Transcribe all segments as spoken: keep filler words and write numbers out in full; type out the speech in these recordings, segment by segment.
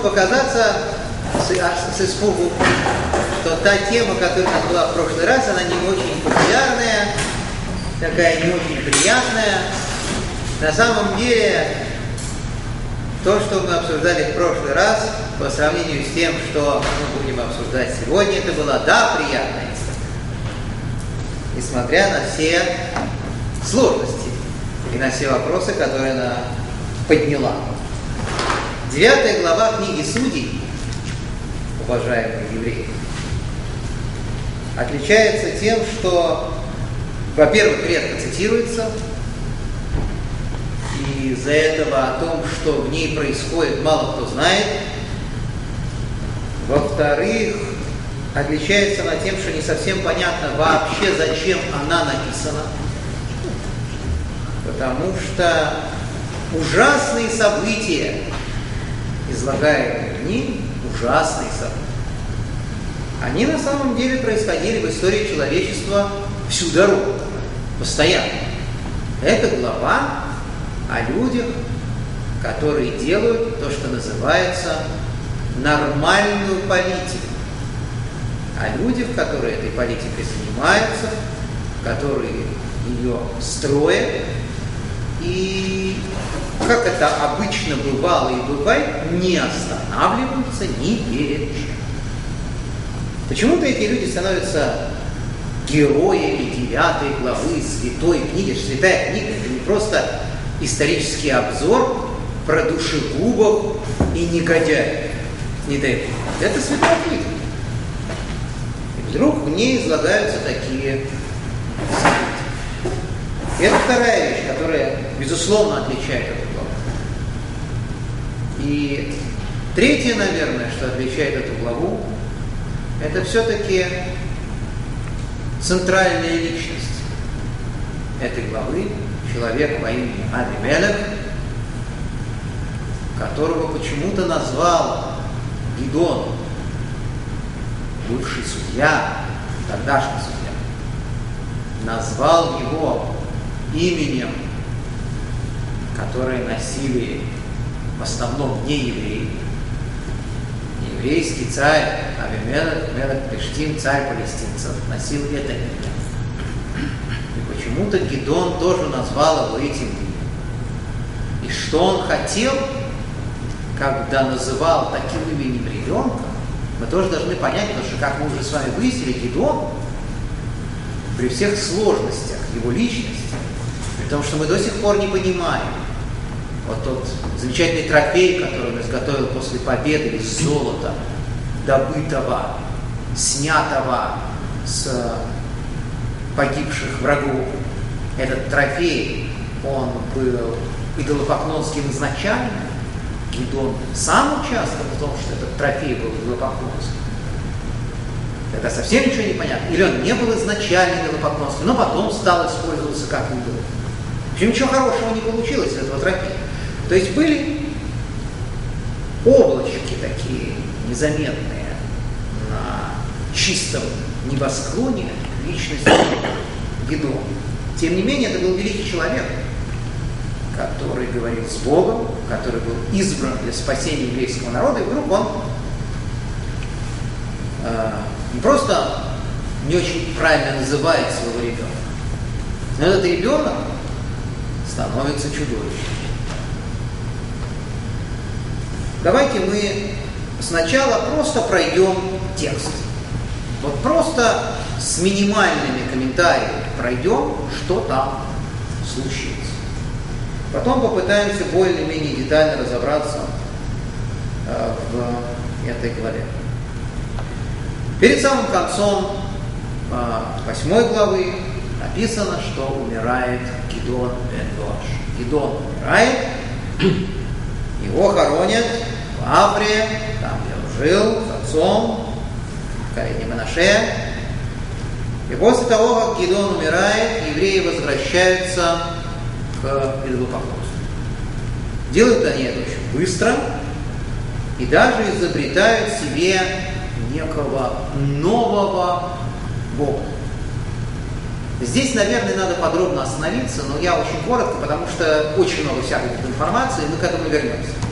показаться с, с испугу, что та тема, которая у нас была в прошлый раз, она не очень популярная, такая не очень приятная. На самом деле, то, что мы обсуждали в прошлый раз, по сравнению с тем, что мы будем обсуждать сегодня, это была, да, приятная история. Несмотря на все сложности и на все вопросы, которые она подняла. Девятая глава книги Судей, уважаемые евреи, отличается тем, что, во-первых, редко цитируется, и из-за этого о том, что в ней происходит, мало кто знает. Во-вторых, отличается она тем, что не совсем понятно вообще, зачем она написана. Потому что ужасные события, излагаемые в ней, ужасные события, они на самом деле происходили в истории человечества всю дорогу, постоянно. Это глава о людях, которые делают то, что называется нормальную политику. О людях, которые этой политикой занимаются, которые ее строят. И, как это обычно бывало и бывает, не останавливаются ни перед чем. Почему-то эти люди становятся героями девятой главы святой книги. Святая книга – это не просто исторический обзор про душегубов и негодяев. Не дай Бог. Это святая книга. И вдруг в ней излагаются такие события. И это вторая вещь, которая, безусловно, отличает эту главу. И третье, наверное, что отличает эту главу, это все-таки центральная личность этой главы, человек по имени Авимелех, которого почему-то назвал Гидеон, бывший судья, тогдашний судья, назвал его именем, которое носили в основном не евреи. Еврейский царь Авимелех, Мелех Пештим, царь палестинцев, носил это имя. И почему-то Гидеон тоже назвал его этим именем. И что он хотел, когда называл таким именем ребенка, мы тоже должны понять, потому что, как мы уже с вами выяснили, Гидеон, при всех сложностях его личности, при том, что мы до сих пор не понимаем, вот тот замечательный трофей, который он изготовил после победы из золота, добытого, снятого с погибших врагов. Этот трофей, он был идолопоклонским изначально. Гидеон сам участвовал в том, что этот трофей был идолопоклонским. Тогда совсем ничего не понятно. Или он не был изначально идолопоклонским, но потом стал использоваться как идол. В общем, ничего хорошего не получилось из этого трофея. То есть были облачки такие незаметные на чистом небосклоне личности Гидеона. Тем не менее, это был великий человек, который говорил с Богом, который был избран для спасения еврейского народа, и вдруг он э, не просто не очень правильно называет своего ребенка, но этот ребенок становится чудовищем. Давайте мы сначала просто пройдем текст. Вот просто с минимальными комментариями пройдем, что там случилось. Потом попытаемся более-менее детально разобраться э, в этой главе. Перед самым концом э, восьмой главы написано, что умирает Гидеон бен Йоаш. Гидеон умирает, его хоронят в Авре, там, где он жил, с отцом, в колене Манаше. И после того, как Гидеон умирает, евреи возвращаются к идолопоклонству. Делают они это очень быстро и даже изобретают себе некого нового Бога. Здесь, наверное, надо подробно остановиться, но я очень коротко, потому что очень много всякой информации, и мы к этому вернемся.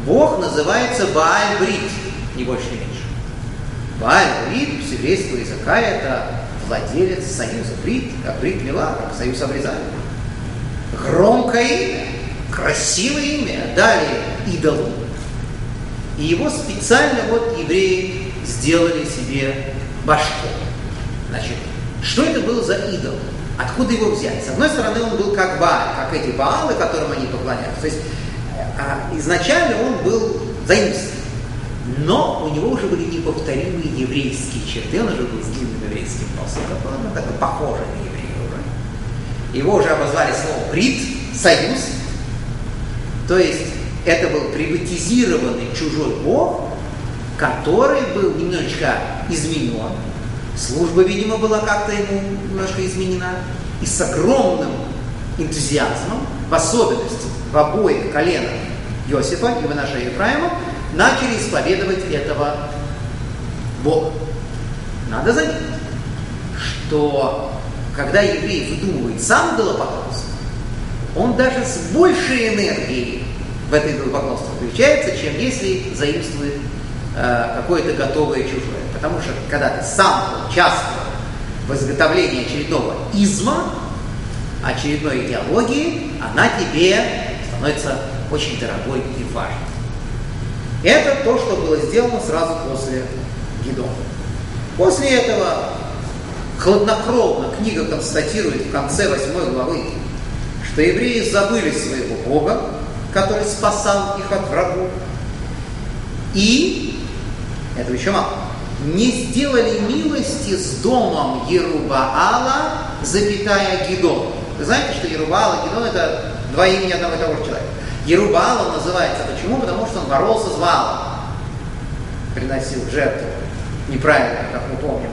Бог называется Бааль-Брит, не больше, не меньше. Бааль-Брит с еврейского языка это владелец союза. Брит, как Брит Мила, как союз обрезания. Громкое имя, красивое имя дали идолу. И его специально вот евреи сделали себе башкой. Значит, что это был за идол? Откуда его взять? С одной стороны, он был как Бааль, как эти Баалы, которым они поклонялись. То есть а, изначально он был заимствован. Но у него уже были неповторимые еврейские черты. Он уже был с длинным еврейским носом, он такой похожий на еврея уже. Его уже обозвали слово Брит, союз. То есть это был приватизированный чужой бог, который был немножечко изменен. Служба, видимо, была как-то ему немножко изменена. И с огромным энтузиазмом, в особенности в обоих коленах Иосифа и Менаше и Ефраима, начали исповедовать этого Бога. Надо заметить, что когда еврей выдумывает сам идолопоклонство, он даже с большей энергией в это идолопоклонство включается, чем если заимствует э, какое-то готовое чужое. Потому что когда ты сам участвуешь в изготовлении очередного изма, очередной идеологии, она тебе становится очень дорогой и важной. Это то, что было сделано сразу после Гидона. После этого хладнокровно книга констатирует в конце восьмой главы, что евреи забыли своего Бога, который спасал их от врагов, и, этого еще мало, не сделали милости с домом Ерубаала, запятая Гидон. Вы знаете, что Ерубаал и Гидон это два имени одного и того же человека. Ерубаал он называется почему? Потому что он боролся с Ваалом, приносил жертву неправильно, как мы помним,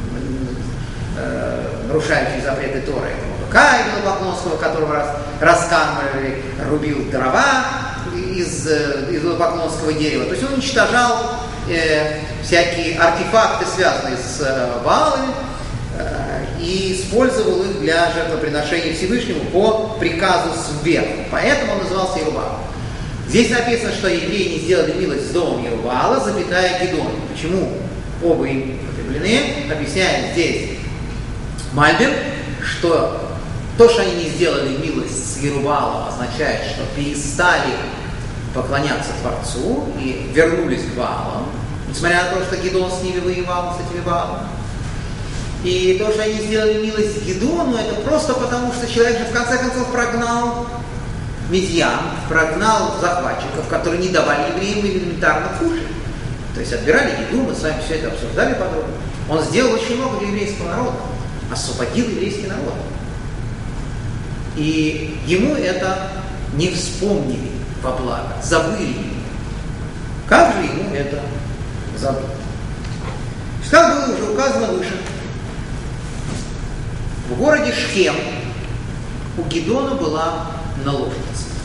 э, нарушающие запреты Торы. Это Каина Идолопоклонского, которого раз, раскармливали, рубил дрова из идолопоклонского дерева. То есть он уничтожал э, всякие артефакты, связанные с э, Ваалами, э, и использовал их для жертвоприношения Всевышнему по приказу сверху. Поэтому он назывался Ерубаал. Здесь написано, что евреи не сделали милость с домом Ерубаала, запятая Гидон. Почему оба им употреблены? Объясняет здесь Мальбим, что то, что они не сделали милость с Ерубаалом, означает, что перестали поклоняться Творцу и вернулись к Ваалам, несмотря на то, что Гидон с ними воевал, с этими Ваалами. И то, что они сделали милость Гидону, это просто потому, что человек же в конце концов прогнал Медьян, прогнал захватчиков, которые не давали евреям элементарно кушать. То есть отбирали еду, мы с вами все это обсуждали подробно. Он сделал очень много для еврейского народа, освободил еврейский народ. И ему это не вспомнили во благо, забыли. Как же ему это забыть? Как было уже указано выше, в городе Шхем у Гидона была наложница.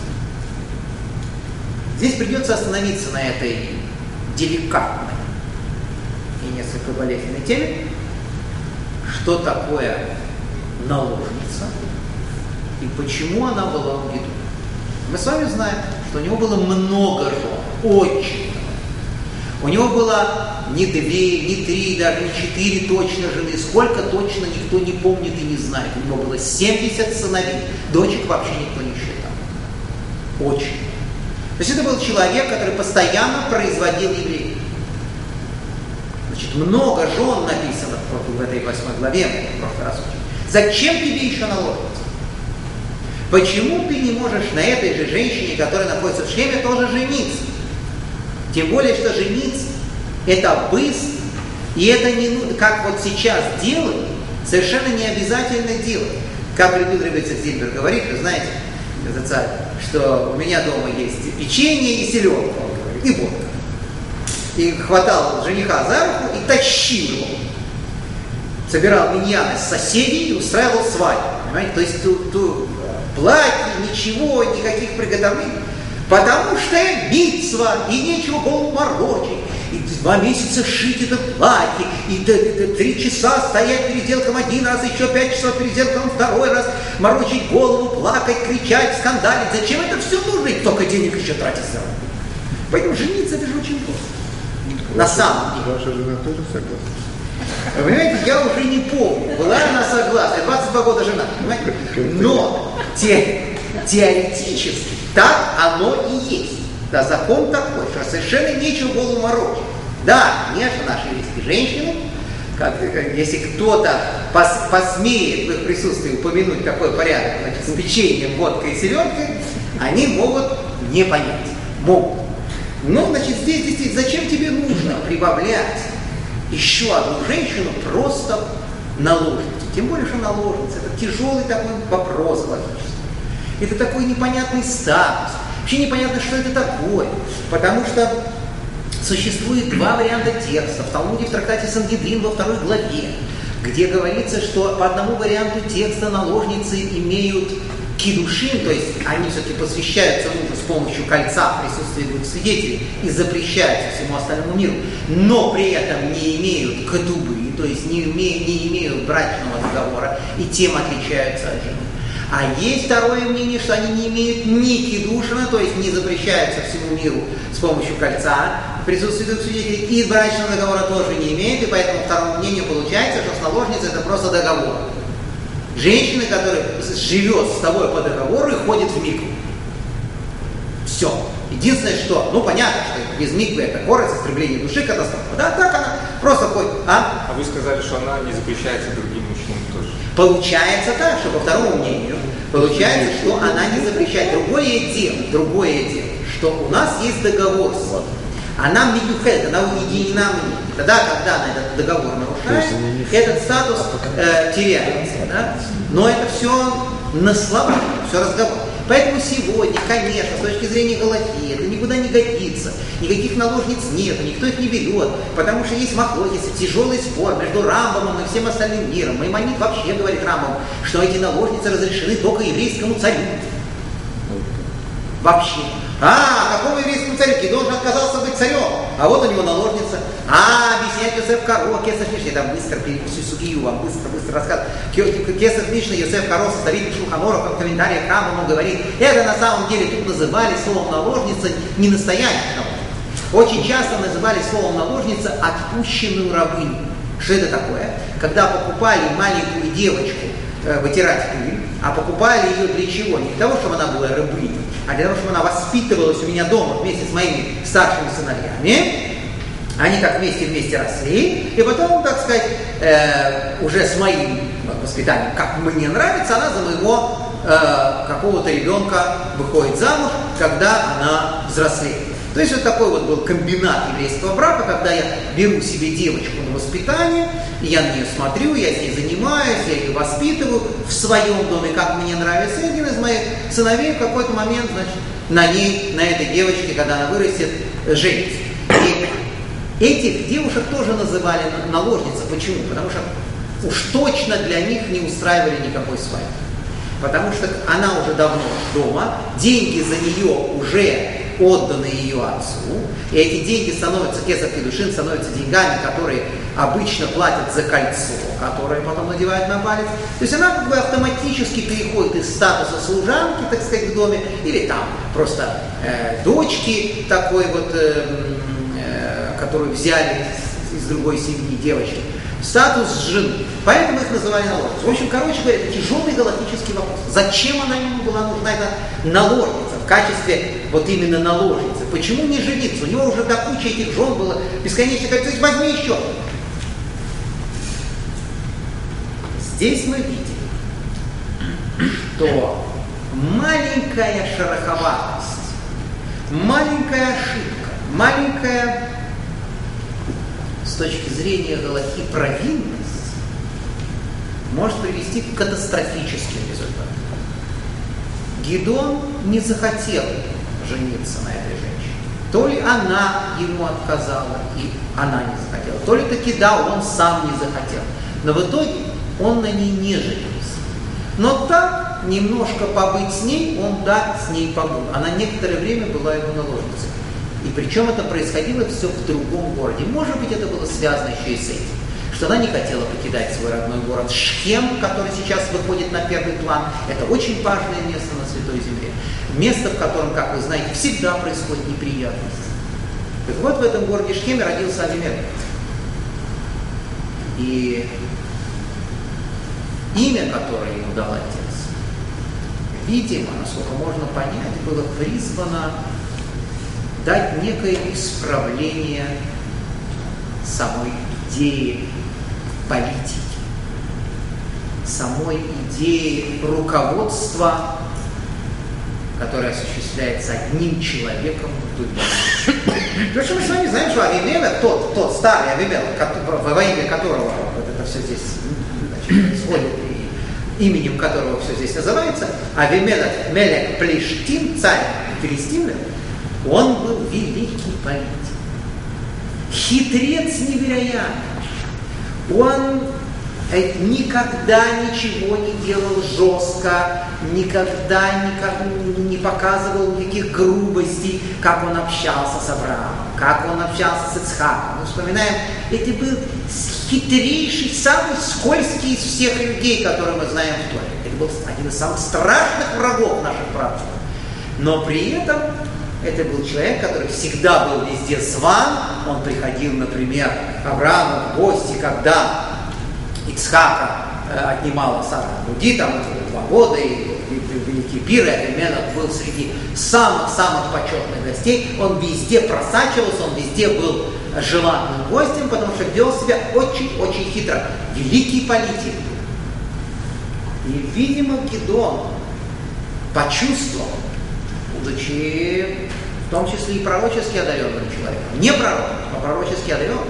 Здесь придется остановиться на этой деликатной и несколько болезненной теме. Что такое наложница и почему она была у Гидона? Мы с вами знаем, что у него было много жен, очень много. У него было не две, не три, даже не четыре точно жены. Сколько точно никто не помнит и не знает. У него было семьдесят сыновей. Дочек вообще никто не считал. Очень. То есть это был человек, который постоянно производил евреев. Значит, много жен написано в этой восьмой главе, мы в прошлый раз учили. Зачем тебе еще наложница? Почему ты не можешь на этой же женщине, которая находится в Шхеме, тоже жениться? Тем более, что жениться это быстро, и это не, как вот сейчас делают, совершенно не обязательно делать. Как любил Ребецик Зильбер говорит, вы знаете, что у меня дома есть печенье и селедка, он говорит, и водка. И хватал жениха за руку и тащил его. Собирал миньяны с соседей и устраивал свадьбу. Понимаете? То есть тут, тут платье, ничего, никаких приготовлений. Потому что мицва, и нечего голову морочить. И два месяца шить это платье, и три часа стоять перед зеркалом один раз, еще пять часов перед зеркалом второй раз, морочить голову, плакать, кричать, скандалить. Зачем это все нужно? И только денег еще тратить за. Поэтому жениться это же очень просто. На самом деле. Ваша жена тоже согласна? Вы понимаете, я уже не помню, была она согласна, я двадцать два года жена, понимаете? Но те, теоретически так оно и есть. Да, закон такой, что совершенно нечего голову морочить. Да, конечно, наши еврейские женщины, как, если кто-то пос, посмеет в их присутствии упомянуть такой порядок, значит, с печеньем, водкой и селедкой, они могут не понять. Могут. Но, значит, здесь действительно, зачем тебе нужно прибавлять еще одну женщину просто наложницу? Тем более, что наложница – это тяжелый такой вопрос логический. Это такой непонятный статус. Вообще непонятно, что это такое. Потому что существует два варианта текста. В Талмуде, в трактате Сангедрин во второй главе, где говорится, что по одному варианту текста наложницы имеют кидушин, то есть они все-таки посвящаются мужу с помощью кольца в присутствии двух свидетелей и запрещаются всему остальному миру, но при этом не имеют катубы, то есть не, име, не имеют брачного договора и тем отличаются от жены. А есть второе мнение, что они не имеют ни кидушина, то есть не запрещаются всему миру с помощью кольца в присутствии двух свидетелей, и брачного договора тоже не имеют, и поэтому второму мнению получается, что с наложницей это просто договор. Женщина, которая живет с тобой по договору и ходит в микву. Все. Единственное, что, ну понятно, что без миквы это корость, истребление души, катастрофа. Да, так она просто ходит. А? А вы сказали, что она не запрещается другим мужчинам тоже. Получается так, что по второму мнению, получается, что она не запрещает. Другое дело, другое дело, что у нас есть договор с ней. Она мидухет, она уединена мне. Тогда, когда она этот договор нарушает, этот статус э, теряется. Да? Но это все на словах, все разговор. Поэтому сегодня, конечно, с точки зрения галахи, это никуда не годится. Никаких наложниц нет, никто их не берет, потому что есть махлокис, тяжелый спор между Рамбамом и всем остальным миром. Маймонид вообще говорит Рамбаму, что эти наложницы разрешены только еврейскому царю. Вообще. А, какому еврейскому царю? Кидон отказался быть царем. А вот у него наложница. А, объясняет Йосеф Каро, Кесар Мишна. Я там быстро всю сугию вам быстро-быстро рассказываю. Кесар Мишна, Йосеф Каро, составитель Шулхан-Аруха, в комментариях к Рамбаму говорит, это на самом деле тут называли словом наложница не настоящая наложница. Очень часто называли словом наложница отпущенную рабыню. Что это такое? Когда покупали маленькую девочку э, вытирать пыль, а покупали ее для чего? Не для того, чтобы она была рабыней, а для того, чтобы она воспитывалась у меня дома вместе с моими старшими сыновьями. Они так вместе-вместе росли, и потом, так сказать, э, уже с моим воспитанием, как мне нравится, она за моего э, какого-то ребенка выходит замуж, когда она взрослеет. То есть вот такой вот был комбинат еврейского брака, когда я беру себе девочку на воспитание, и я на нее смотрю, я с ней занимаюсь, я ее воспитываю в своем доме, как мне нравится. И один из моих сыновей в какой-то момент, значит, на ней, на этой девочке, когда она вырастет, женится. И этих девушек тоже называли наложницы. Почему? Потому что уж точно для них не устраивали никакой свадьбы. Потому что она уже давно дома, деньги за нее уже отданы ее отцу, и эти деньги становятся, кесар кидушин, становятся деньгами, которые обычно платят за кольцо, которое потом надевают на палец. То есть она как бы автоматически переходит из статуса служанки, так сказать, в доме, или там просто э, дочки такой вот, э, э, которую взяли из, из другой семьи, девочки, статус жены. Поэтому их называли наложницей. В общем, короче говоря, это тяжелый галактический вопрос. Зачем она ему была нужна, эта наложница, в качестве вот именно наложницы? Почему не жениться? У него уже до кучи этих жен было бесконечно. Как сказать, возьми еще. Здесь мы видим, что маленькая шероховатость, маленькая ошибка, маленькая с точки зрения галахи провинность может привести к катастрофическим результатам. Гидон не захотел жениться на этой женщине. То ли она ему отказала, и она не захотела, то ли таки да, он сам не захотел. Но в итоге он на ней не женился. Но так, немножко побыть с ней, он да, с ней побыл. Она некоторое время была его наложницей. И причем это происходило все в другом городе. Может быть, это было связано еще и с этим, что она не хотела покидать свой родной город Шхем, который сейчас выходит на первый план. Это очень важное место на Святой Земле. Место, в котором, как вы знаете, всегда происходят неприятности. Так вот, в этом городе Шхеме родился Авимелех. И имя, которое ему дал отец, видимо, насколько можно понять, было призвано дать некое исправление самой идеи политики, самой идеи руководства, которое осуществляется одним человеком в думе. Потому что мы с вами знаем, что Авимелех, тот, тот старый Авимелех, во имя которого вот это все здесь происходит, и именем которого все здесь называется, Авимелех Мелех Плештим, царь Филистимлян, он был великий политик. Хитрец невероятный. Он никогда ничего не делал жестко, никогда никак, не показывал никаких грубостей, как он общался с Авраамом, как он общался с Ицхаком. Мы вспоминаем, это был хитрейший, самый скользкий из всех людей, которые мы знаем в Торе. Это был один из самых страшных врагов наших працев. Но при этом это был человек, который всегда был везде зван. Он приходил, например, к Аврааму в гости, когда Ицхака э, отнимала Сара груди, там это было два года, и, и, и великий пир, и Авимелех был среди самых-самых почетных гостей. Он везде просачивался, он везде был желанным гостем, потому что вел себя очень-очень хитро. Великий политик. И, видимо, Гидеон почувствовал, будучи в том числе и пророчески одаренным человеком, не пророк, но пророчески одаренным,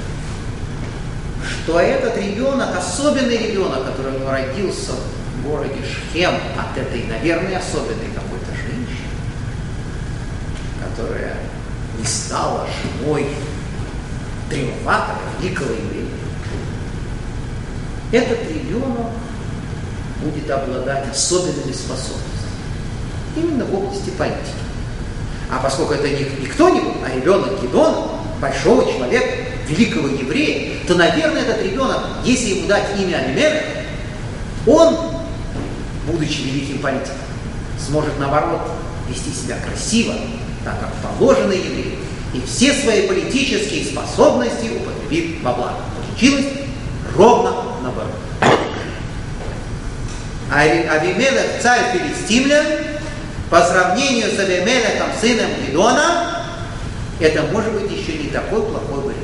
что этот ребенок, особенный ребенок, который у него родился в городе Шхем от этой, наверное, особенной какой-то женщины, которая не стала женой триумфатора, великого еврея, этот ребенок будет обладать особенными способностями именно в области политики. А поскольку это не, не кто-нибудь, а ребенок Гидеона, большого человека, великого еврея, то, наверное, этот ребенок, если ему дать имя Авимелех, он, будучи великим политиком, сможет, наоборот, вести себя красиво, так как положено еврею, и все свои политические способности употребит во благо. Получилось ровно наоборот. А Авимелех, царь Филистимлян, по сравнению с Авимелехом, сыном Гидеона, это может быть еще не такой плохой вариант.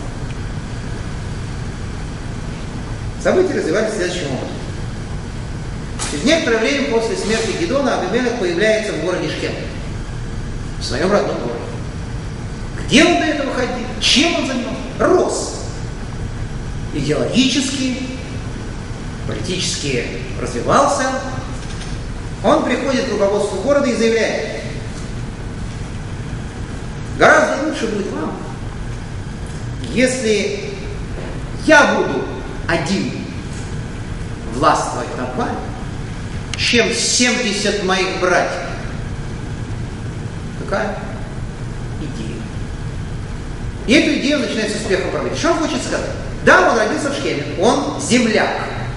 События развивались следующим образом. Через некоторое время после смерти Гидеона Авимелех появляется в городе Шхем, в своем родном городе. Где он до этого ходил? Чем он занимался? Рос. Идеологически, политически развивался. Он приходит к руководству города и заявляет: гораздо лучше будет вам, если я буду один властвовать над вами, чем семьдесят моих братьев. Какая идея? И эту идею он начинает с успехом проводить. Что он хочет сказать? Да, он родился в Шхеме, он земляк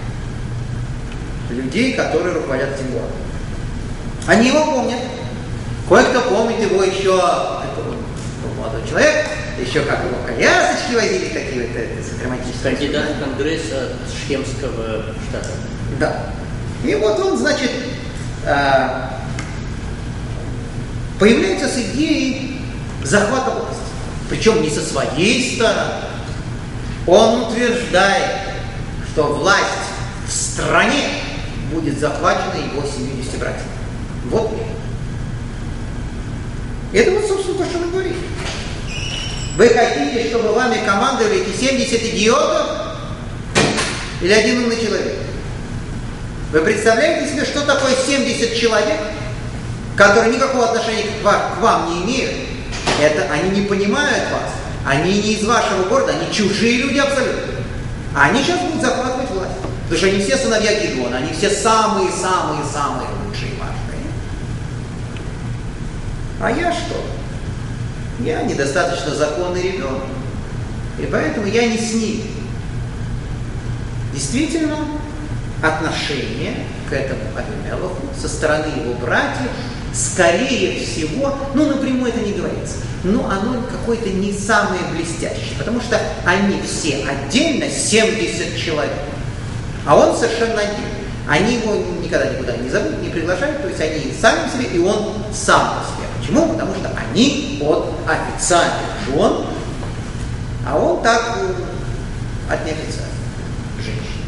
людей, которые руководят этим городом. Они его помнят. Кое-кто помнит его еще, это был молодой человек, еще как его колясочки возили, какие-то романтические. Кандидат в Конгресс от Шхемского штата. Да. И вот он, значит, появляется с идеей захвата власти. Причем не со своей стороны. Он утверждает, что власть в стране будет захвачена его семьюдесятью братьями. Вот мне. Это вот, собственно, то, что мы говорим. Вы хотите, чтобы вами командовали эти семьдесят идиотов или один умный человек? Вы представляете себе, что такое семьдесят человек, которые никакого отношения к вам, к вам не имеют? Это они не понимают вас. Они не из вашего города, они чужие люди абсолютно. А они сейчас будут захватывать власть. Потому что они все сыновья Гидеона, они все самые-самые-самые лучшие и важные. А я что? Я недостаточно законный ребенок. И поэтому я не с ними. Действительно, отношение к этому Авимелеху со стороны его братьев, скорее всего, ну напрямую это не говорится, но оно какое-то не самое блестящее, потому что они все отдельно семьдесят человек, а он совершенно один. Они его никогда никуда не зовут, не приглашают, то есть они сами себе, и он сам по себе. Почему? Потому что они от официальных жен, а он так от неофициальных женщин.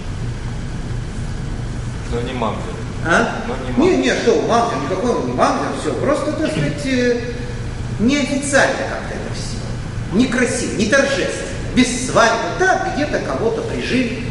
Но не мамзер. А? Но не мамзер. Не, не, что, мамзер, никакой он не мамзер, все, просто, так сказать, неофициально как-то это все. Некрасиво, не торжественно, без свадьбы, да, где-то кого-то прижили.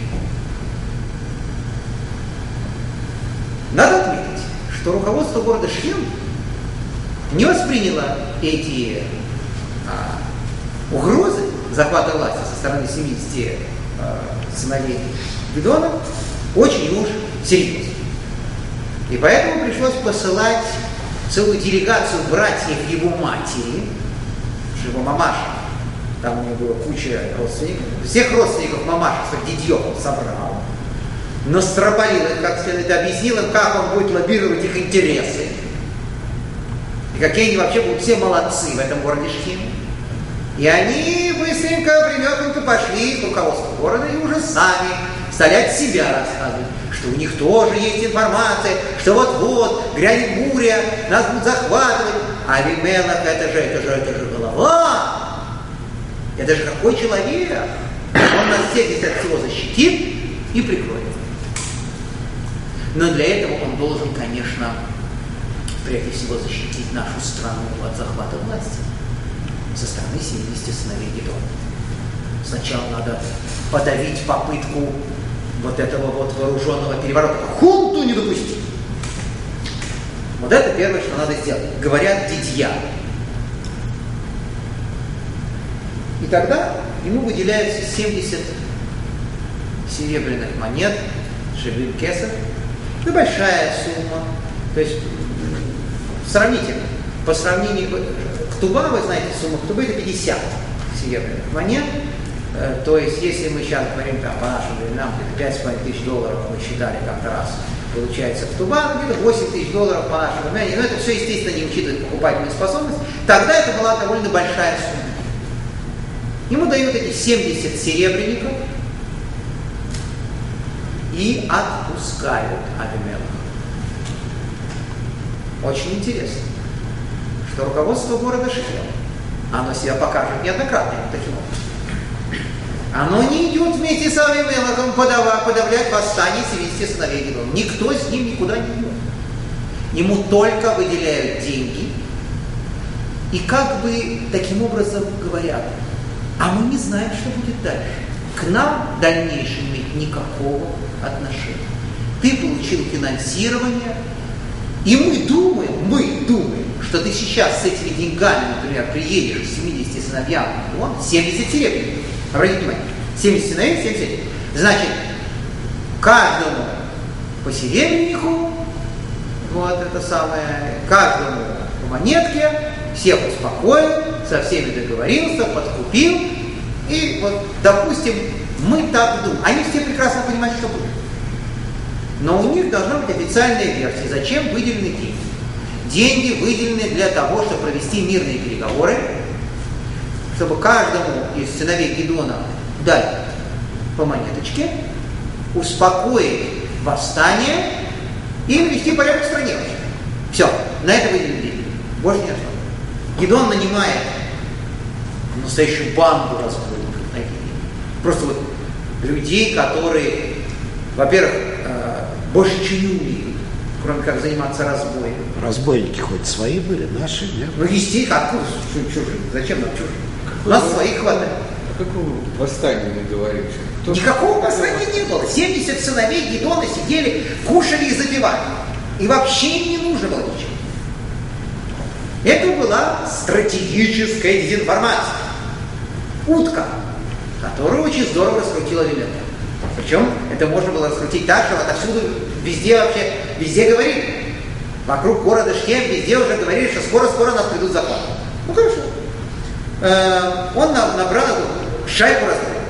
Надо отметить, что руководство города Шхем не восприняло эти а, угрозы захвата власти со стороны семидесяти а, сыновей Гедеона очень уж серьезно. И поэтому пришлось посылать целую делегацию братьев его матери, его мамаша, там у него была куча родственников, всех родственников мамаши, своих дядьев он собрал, настропалил их, как следует, объяснил им, как он будет лоббировать их интересы. И какие они вообще будут все молодцы в этом городе Шхем. И они быстренько, примерненько пошли к руководству города и уже сами стали от себя рассказывать, что у них тоже есть информация, что вот-вот грянет буря, нас будут захватывать. А Авимелах, это же, это же, это же голова. Это же какой человек. Он нас всех здесь от всего защитит и прикроет. Но для этого он должен, конечно, прежде всего защитить нашу страну от захвата власти со стороны семидесяти сыновей Гедеона. Сначала надо подавить попытку вот этого вот вооруженного переворота. Хунту не допустить. Вот это первое, что надо сделать. Говорят дядья. И тогда ему выделяются семьдесят серебряных монет, шевель кесов, небольшая сумма. То есть сравнительно. По сравнению Ктуба, вы знаете, сумма Ктубы это пятьдесят серебряных монет. То есть, если мы сейчас говорим там, по нашим временам, где-то пять с половиной тысяч долларов мы считали как-то раз, получается Ктуба, где-то восемь тысяч долларов по нашим временам, но это все, естественно, не учитывает покупательную способность, тогда это была довольно большая сумма. Ему дают эти семьдесят серебряников и отпускают Авимелаха. Очень интересно, что руководство города Шхем, оно себя покажет неоднократно таким образом. Оно не идет вместе с Авимелахом подавлять восстание семидесяти сыновей Гедеона. Никто с ним никуда не идет. Ему только выделяют деньги и как бы таким образом говорят, а мы не знаем, что будет дальше. К нам в дальнейшем иметь никакого отношения. Ты получил финансирование, и мы думаем, мы думаем, что ты сейчас с этими деньгами, например, приедешь к семидесяти сыновьям Гедеона, семьдесят серебряников. Обратите внимание, семьдесят сыновей, семьдесят серебряников. Значит, каждому по серебрянику, вот это самое, каждому по монетке, всех успокоил, со всеми договорился, подкупил, и вот, допустим, мы так думаем. Они все прекрасно понимают, что будет. Но у них должна быть официальная версия, зачем выделены деньги. Деньги выделены для того, чтобы провести мирные переговоры, чтобы каждому из сыновей Гедеона дать по монеточке, успокоить восстание и навести порядок в стране. Все, на это выделены деньги. Больше ни на что. Гедеон нанимает настоящую банду разбойников. Просто вот людей, которые, во-первых, больше ничего не умеют, кроме как заниматься разбоем. Разбойники хоть свои были, наши, нет? Ну, естественно, откуда чужие? Зачем нам чужие? У нас своих хватает. О каком восстании мы говорим? Кто... Никакого восстания не было. семьдесят сыновей Гедеона сидели, кушали и запивали. И вообще им не нужно было ничего. Это была стратегическая дезинформация. Утка, которую очень здорово раскрутила Авимелах. Причем это можно было раскрутить так, что отовсюду, везде вообще, везде говорили. Вокруг города Шхем везде уже говорили, что скоро-скоро нас придут захватывать. Ну хорошо. Э, он набрал шайку разбойников.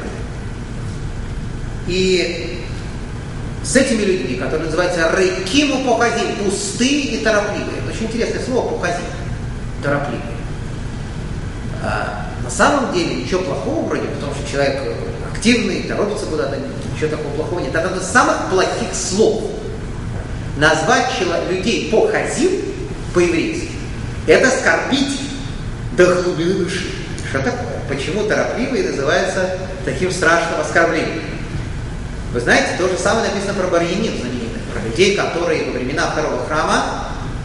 И с этими людьми, которые называются Рейкиму Похазим, пустые и торопливые. Это очень интересное слово Похазим. Торопливые. А, на самом деле ничего плохого вроде, потому что человек активный, торопится куда-то, ничего такого плохого нет. Это одно из самых плохих слов. Назвать человек, людей по-хазим, по-еврейски, это оскорбить до глубины души. Что такое? Почему торопливый называется таким страшным оскорблением? Вы знаете, то же самое написано про барьяним знаменитых, про людей, которые во времена второго храма,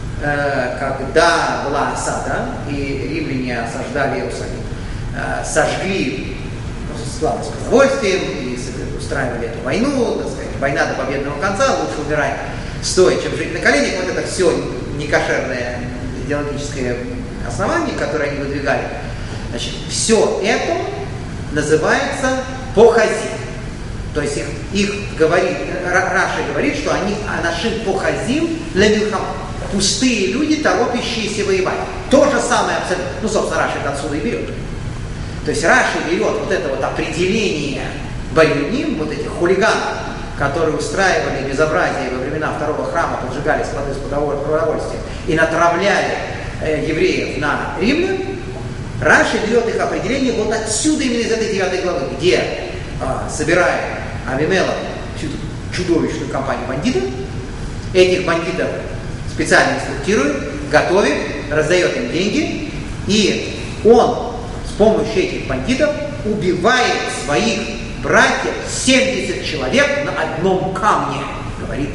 э, когда была осада, и римляне осаждали Иерусалим, э, сожгли склады с продовольствием и устраивали эту войну, так сказать, война до победного конца, лучше умирать стоя, чем жить на коленях. Вот это все некошерное идеологическое основание, которое они выдвигали. Значит, все это называется похазим. То есть их, их говорит, Раши говорит, что они анашим похазим лемилхам. Пустые люди, торопящиеся воевать. То же самое абсолютно. Ну, собственно, Раши это отсюда и берет. То есть Раши берет вот это вот определение барьяним, вот этих хулиганов, которые устраивали безобразие во времена второго храма, поджигали склады с продовольствием и натравляли э, евреев на римлян. Раши берет их определение вот отсюда, именно из этой девятой главы, где э, собирает Авимелех чудовищную компанию бандитов, этих бандитов специально инструктирует, готовит, раздает им деньги, и он с помощью этих бандитов убивает своих братьев, семьдесят человек на одном камне, говорит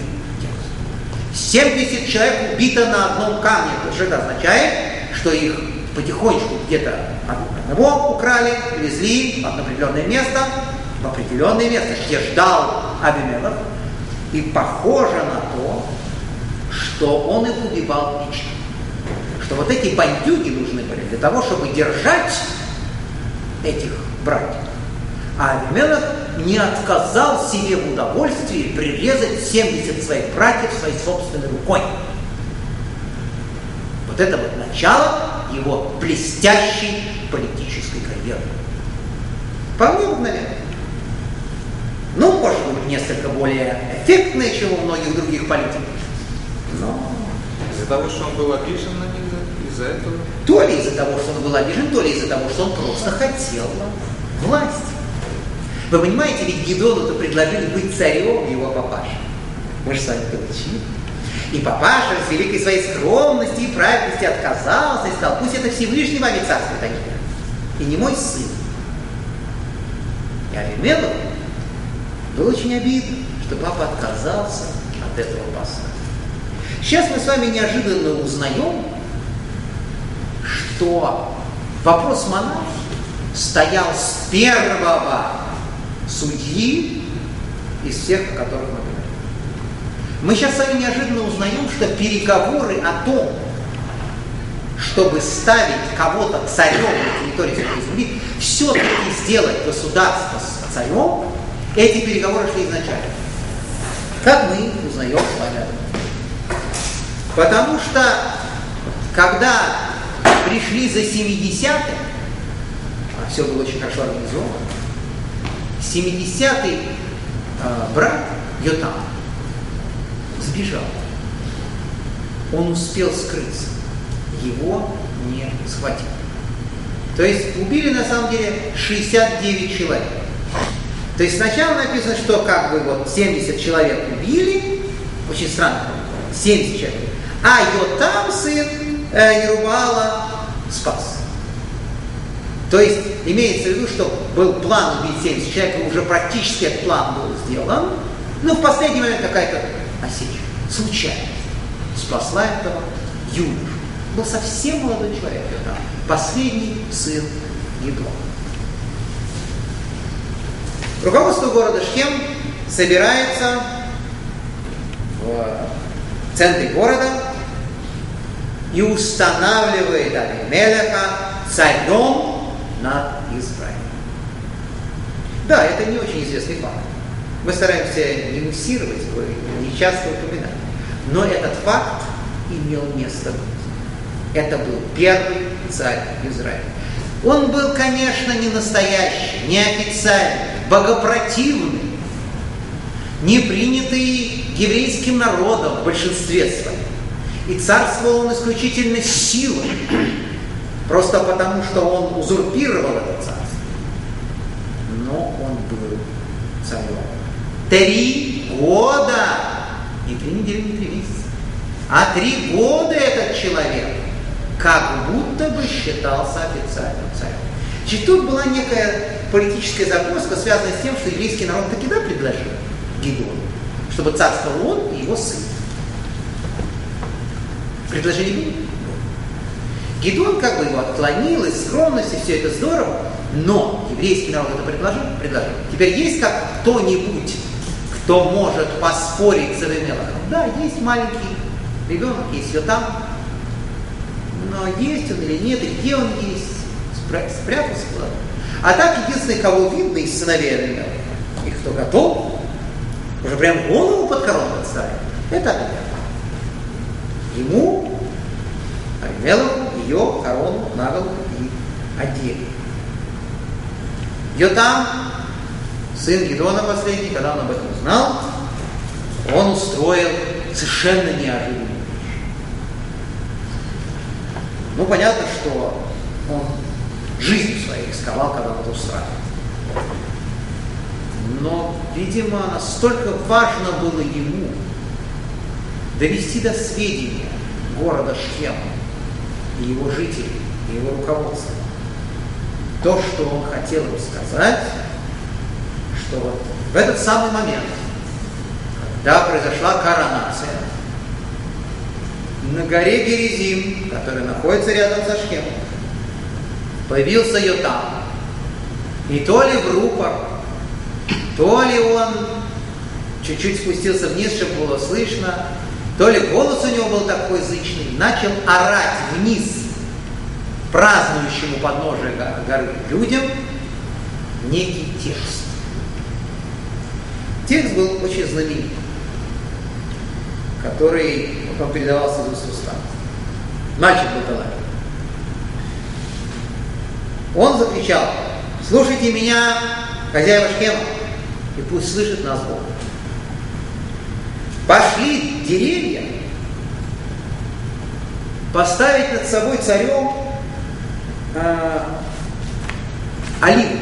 текст. семьдесят человек убито на одном камне, то есть это означает, что их потихонечку где-то одного украли, привезли в определенное место, в определенное место, где ждал Авимелех, и похоже на то, что он их убивал лично. Что вот эти бандюги нужны были для того, чтобы держать этих братьев. А Авимелех не отказал себе в удовольствии прирезать семьдесят своих братьев своей собственной рукой. Вот это вот начало его блестящей политической карьеры. Вполне обыкновенно. Ну, может быть, несколько более эффектное, чем у многих других политиков. Но... Из-за того, что он был обижен на них, из-за этого? То ли из-за того, что он был обижен, то ли из-за того, что он просто хотел власти. Вы понимаете, ведь Гедеону-то предложили быть царем его папаше. Мы же с вами это учили. И папаша с великой своей скромности и праведности отказался и сказал: пусть это Всевышний вами царствует, а не я. И не мой сын. И Авимелеху было очень обидно, что папа отказался от этого поста. Сейчас мы с вами неожиданно узнаем, что вопрос монархии стоял с первого судьи из всех, о которых мы говорим. Мы сейчас с вами неожиданно узнаем, что переговоры о том, чтобы ставить кого-то царем на территории Святой Земли, все-таки сделать государство с царем, эти переговоры шли изначально. Как мы узнаем с вами об этом? Потому что, когда пришли за семидесятым, а все было очень хорошо организовано, семидесятый э, брат Йотам сбежал. Он успел скрыться. Его не схватили. То есть убили на самом деле шестьдесят девять человек. То есть сначала написано, что как бы вот семьдесят человек убили, очень странно, семьдесят человек, а Йотам, сын э, Ерубаала, спас. То есть имеется в виду, что был план убить семьдесят человек, и уже практически этот план был сделан, но в последний момент какая-то осечка, случайность, спасла этого юношу. Был совсем молодой человек, Йотам, последний сын Гедеона. Руководство города Шхем собирается в центре города и устанавливает Авимелеха царем над Израилем. Да, это не очень известный факт. Мы стараемся не муссировать его, не часто упоминать. Но этот факт имел место быть. Это был первый царь Израиля. Он был, конечно, не настоящий, не официальный, богопротивный, не принятый еврейским народом в большинстве своем. И царствовал он исключительно силой. просто потому, что он узурпировал это царство. Но он был царем. Три года, не три недели, не три месяца, а три года этот человек как будто бы считался официальным царем. Значит, тут была некая политическая загвоздка, связанная с тем, что еврейский народ таки да предложил Гедеону, чтобы царствовал он и его сын. Предложение было? Гедеон как бы его отклонил из скромности, все это здорово, но еврейский народ это предложил? Предложил. Теперь есть как кто-нибудь, кто может поспорить с Авимелахом? Да, есть маленький ребенок, есть Йотам, но есть он или нет, и где он есть, спрятался куда-то. А так, единственный, кого видно из сыновей Авимелаха, и кто готов, уже прям голову под корону подставить, это Авимелах. Ему, Авимелаху, ее корону на голову и одели. Йотам, сын Гедеона последний, когда он об этом узнал, он устроил совершенно неожиданную вещь. Ну, понятно, что он жизнь свою рисковал, когда он это устраивал. Но, видимо, настолько важно было ему довести до сведения города Шхем и его жителей, и его руководства то, что он хотел им сказать, что вот в этот самый момент, когда произошла коронация, на горе Геризим, которая находится рядом со Шхемом, появился Йотам. И то ли в рупор, то ли он чуть-чуть спустился вниз, чтобы было слышно, то ли голос у него был такой зычный, начал орать вниз празднующему подножие горы людям некий текст. Текст был очень знаменит, который потом передавался из уст в уста. Мальчик был талантливый. Он закричал: «Слушайте меня, хозяева Шхема, и пусть слышит нас Бог. Пошли деревья поставить над собой царем э, оливу».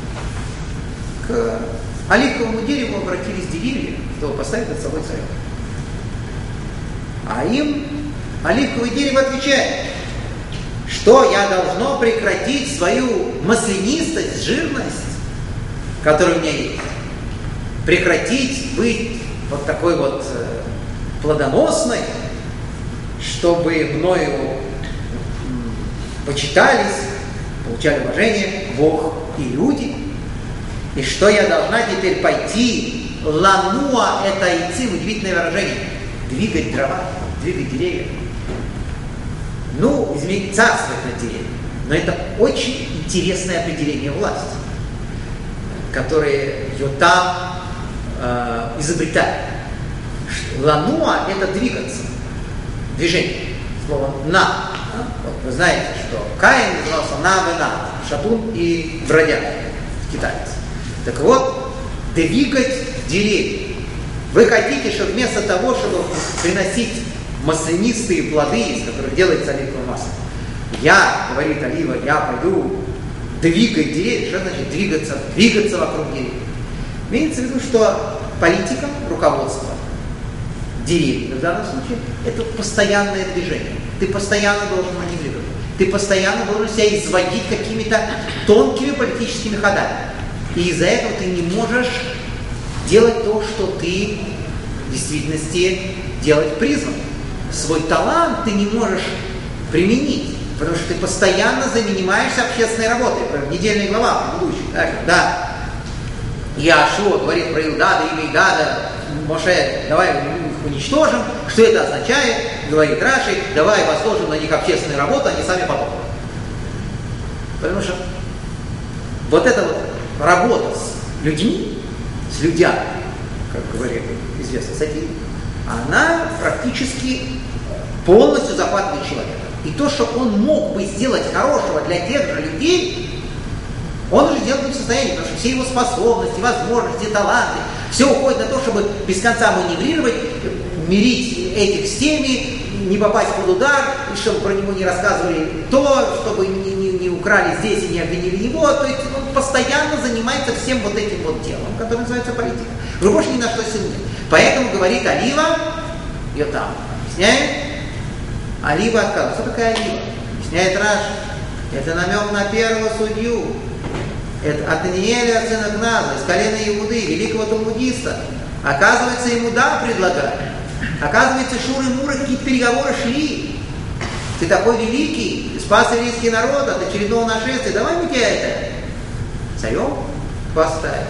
К оливковому дереву обратились деревья, чтобы поставить над собой царем. А им оливковое дерево отвечает, что я должно прекратить свою маслянистость, жирность, которая у меня есть. Прекратить быть вот такой вот э, плодоносной, чтобы мною м, почитались, получали уважение Бог и люди. И что я должна теперь пойти, лануа, это айцим, удивительное выражение, двигать дрова, двигать деревья. Ну, изменить царствовать над деревьями. Но это очень интересное определение власти, которое Йотам э, изобретает. Лануа – это двигаться, движение. Слово «на». Вот вы знаете, что Каин назывался «на-вена», шатун и бродяга, китаец. Так вот, двигать деревья. Вы хотите, чтобы вместо того, чтобы приносить маслянистые плоды, из которых делается оливковое масло, я, говорит Олива, я пойду двигать деревья. Что значит двигаться? Двигаться вокруг деревьев. Имеется в виду, что политика, руководство деревьев в данном случае это постоянное движение. Ты постоянно должен маневрировать. Ты постоянно должен себя изводить какими-то тонкими политическими ходами. И из-за этого ты не можешь делать то, что ты в действительности делать призван. Свой талант ты не можешь применить, потому что ты постоянно занимаешься общественной работой. Недельная глава предыдущая. Да. Яшуа говорит про Илдада, имя Илдада, Моше, давай их уничтожим. Что это означает? Говорит Раши, давай возложим на них общественную работу, они сами потом. Потому что вот эта вот работа с людьми, с людьми, как говорит известный сатир, она практически полностью захватывает человека. И то, что он мог бы сделать хорошего для тех же людей, он уже делать не в состоянии, потому что все его способности, возможности, таланты, все уходит на то, чтобы без конца маневрировать, мирить этих с теми, не попасть под удар, и чтобы про него не рассказывали то, чтобы не, не, не украли здесь и не обвинили его. То есть он постоянно занимается всем вот этим вот делом, которое называется политика. Уже больше ни на что сил нет. Поэтому говорит Олива, ее там объясняет, Олива отказывает. Что такое Олива? Объясняет Раши. Это намек на первого судью. Это от Даниэля, сына Гназа, из колена Иуды, великого талмудиста. Оказывается, ему да предлагали. Оказывается, Шур и Мур, какие-то переговоры шли. Ты такой великий, спас еврейский народ от очередного нашествия. Давай мы тебя это царем поставим.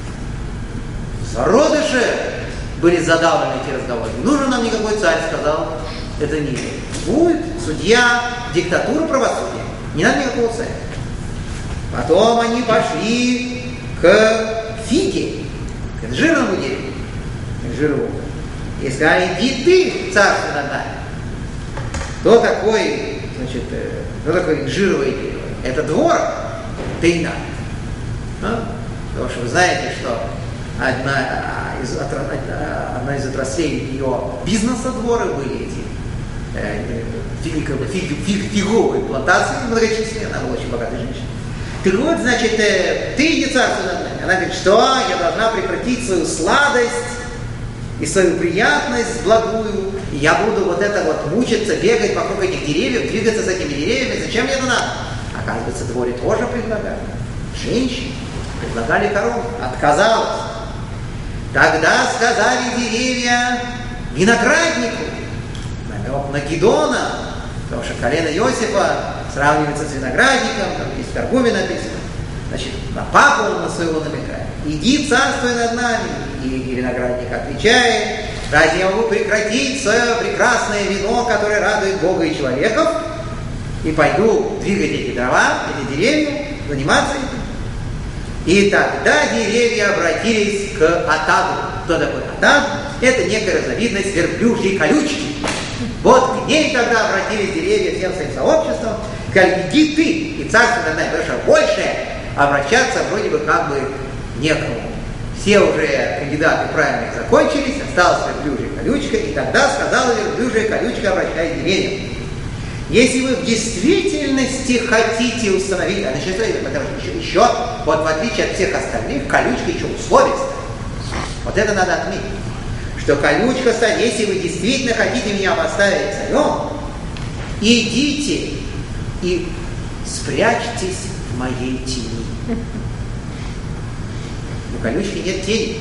В зародыше были задавлены эти разговоры. Не нужен нам никакой царь, сказал. Это не будет судья, диктатура правосудия. Не надо никакого царя. Потом они пошли к фиге, к жирному дереву, к жиру. И сказали, иди ты, царство над нами. Кто такой, значит, кто такой жировое дерево? Это двор, ты надо. Ну, потому что вы знаете, что одна из, одна из отраслей ее бизнеса дворы были эти э, фиг, фиг, фиг, фиговые плантации многочисленные, она была очень богатой женщиной. Так вот, значит, э, ты не царство над нами. Она говорит, что я должна прекратить свою сладость и свою приятность благую, и я буду вот это вот мучиться, бегать вокруг этих деревьев, двигаться с этими деревьями. Зачем мне это надо? Оказывается, дворе тоже предлагали. Женщины предлагали корону. Отказалась. Тогда сказали деревья винограднику, намек на Гидона, потому что колено Иосифа сравнивается с виноградником, там есть в Торгуме написано. Значит, на папу он на своего намекает. Иди, царствуй над нами. И, и виноградник отвечает, разве я могу прекратить свое прекрасное вино, которое радует Бога и человеков, и пойду двигать эти дрова, эти деревья, заниматься этим. И тогда деревья обратились к Атаду. Кто такой Атад? Это некая разновидность верблюжьей колючки. Вот к ней тогда обратились деревья всем своим сообществом, сказали, иди ты, и царство над нами, потому что больше обращаться вроде бы как бы некому. Все уже кандидаты правильных закончились, осталась верблюжья колючка, и тогда сказала верблюжья колючка, обращаясь к деревьям. Если вы в действительности хотите установить, а начнется, потому что еще, еще, вот в отличие от всех остальных, колючка еще условиста. Вот это надо отметить. Что колючка стоит, если вы действительно хотите меня поставить царем, идите и спрячьтесь в моей тени. У колючки нет тени.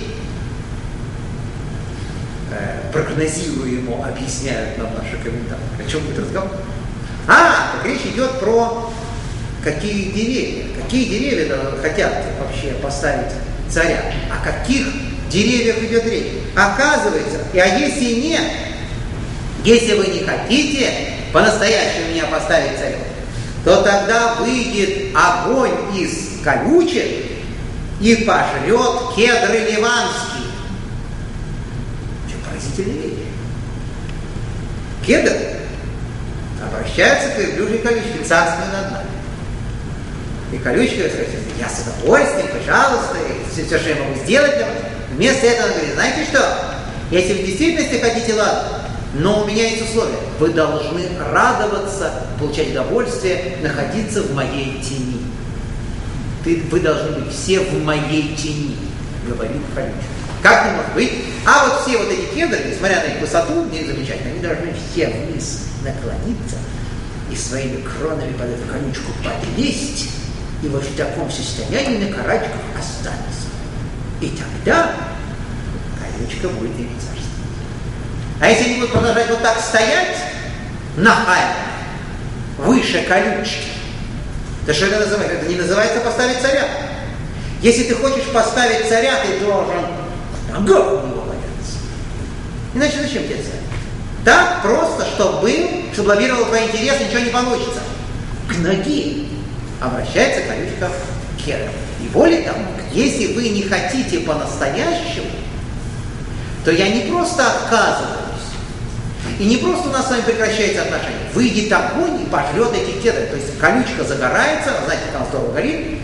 Э, прогнозируемо объясняют нам наши комментаторы. О чем будет разговор? А, так речь идет про какие деревья. Какие деревья хотят вообще поставить царя? О каких деревьях идет речь? Оказывается, и а если нет, если вы не хотите по-настоящему меня поставить царем, то тогда выйдет огонь из колючек и пожрет кедры ливанские. Что поразительная вещь. Кедр обращается к верблюжьей колючке, царствуя над нами. И колючка говорит, я с удовольствием, пожалуйста, все, все, что я могу сделать для вас. Вместо этого он говорит, знаете что, если в действительности хотите, ладно, но у меня есть условия. Вы должны радоваться, получать удовольствие, находиться в моей тени. Ты, вы должны быть все в моей тени, говорит колючка. Как не может быть? А вот все вот эти кедры, несмотря на их высоту, не замечательно, они должны все вниз наклониться и своими кронами под эту колючку подлезть, и вот в таком состоянии на карачках останется. И тогда колючка будет иметь царство. А если они будут продолжать вот так стоять нахально, выше колючки, то что это называется? Это не называется поставить царя. Если ты хочешь поставить царя, ты должен ногах в него валяться. Иначе зачем тебе царь? Так просто, чтобы был, чтобы лоббировал твой интерес, ничего не получится. К ноге обращается колючка к кедрам. И более того, если вы не хотите по-настоящему, то я не просто отказываюсь, и не просто у нас с вами прекращается отношение. Выйдет огонь и пожрет эти кедры. То есть колючка загорается, знаете, там здорово горит,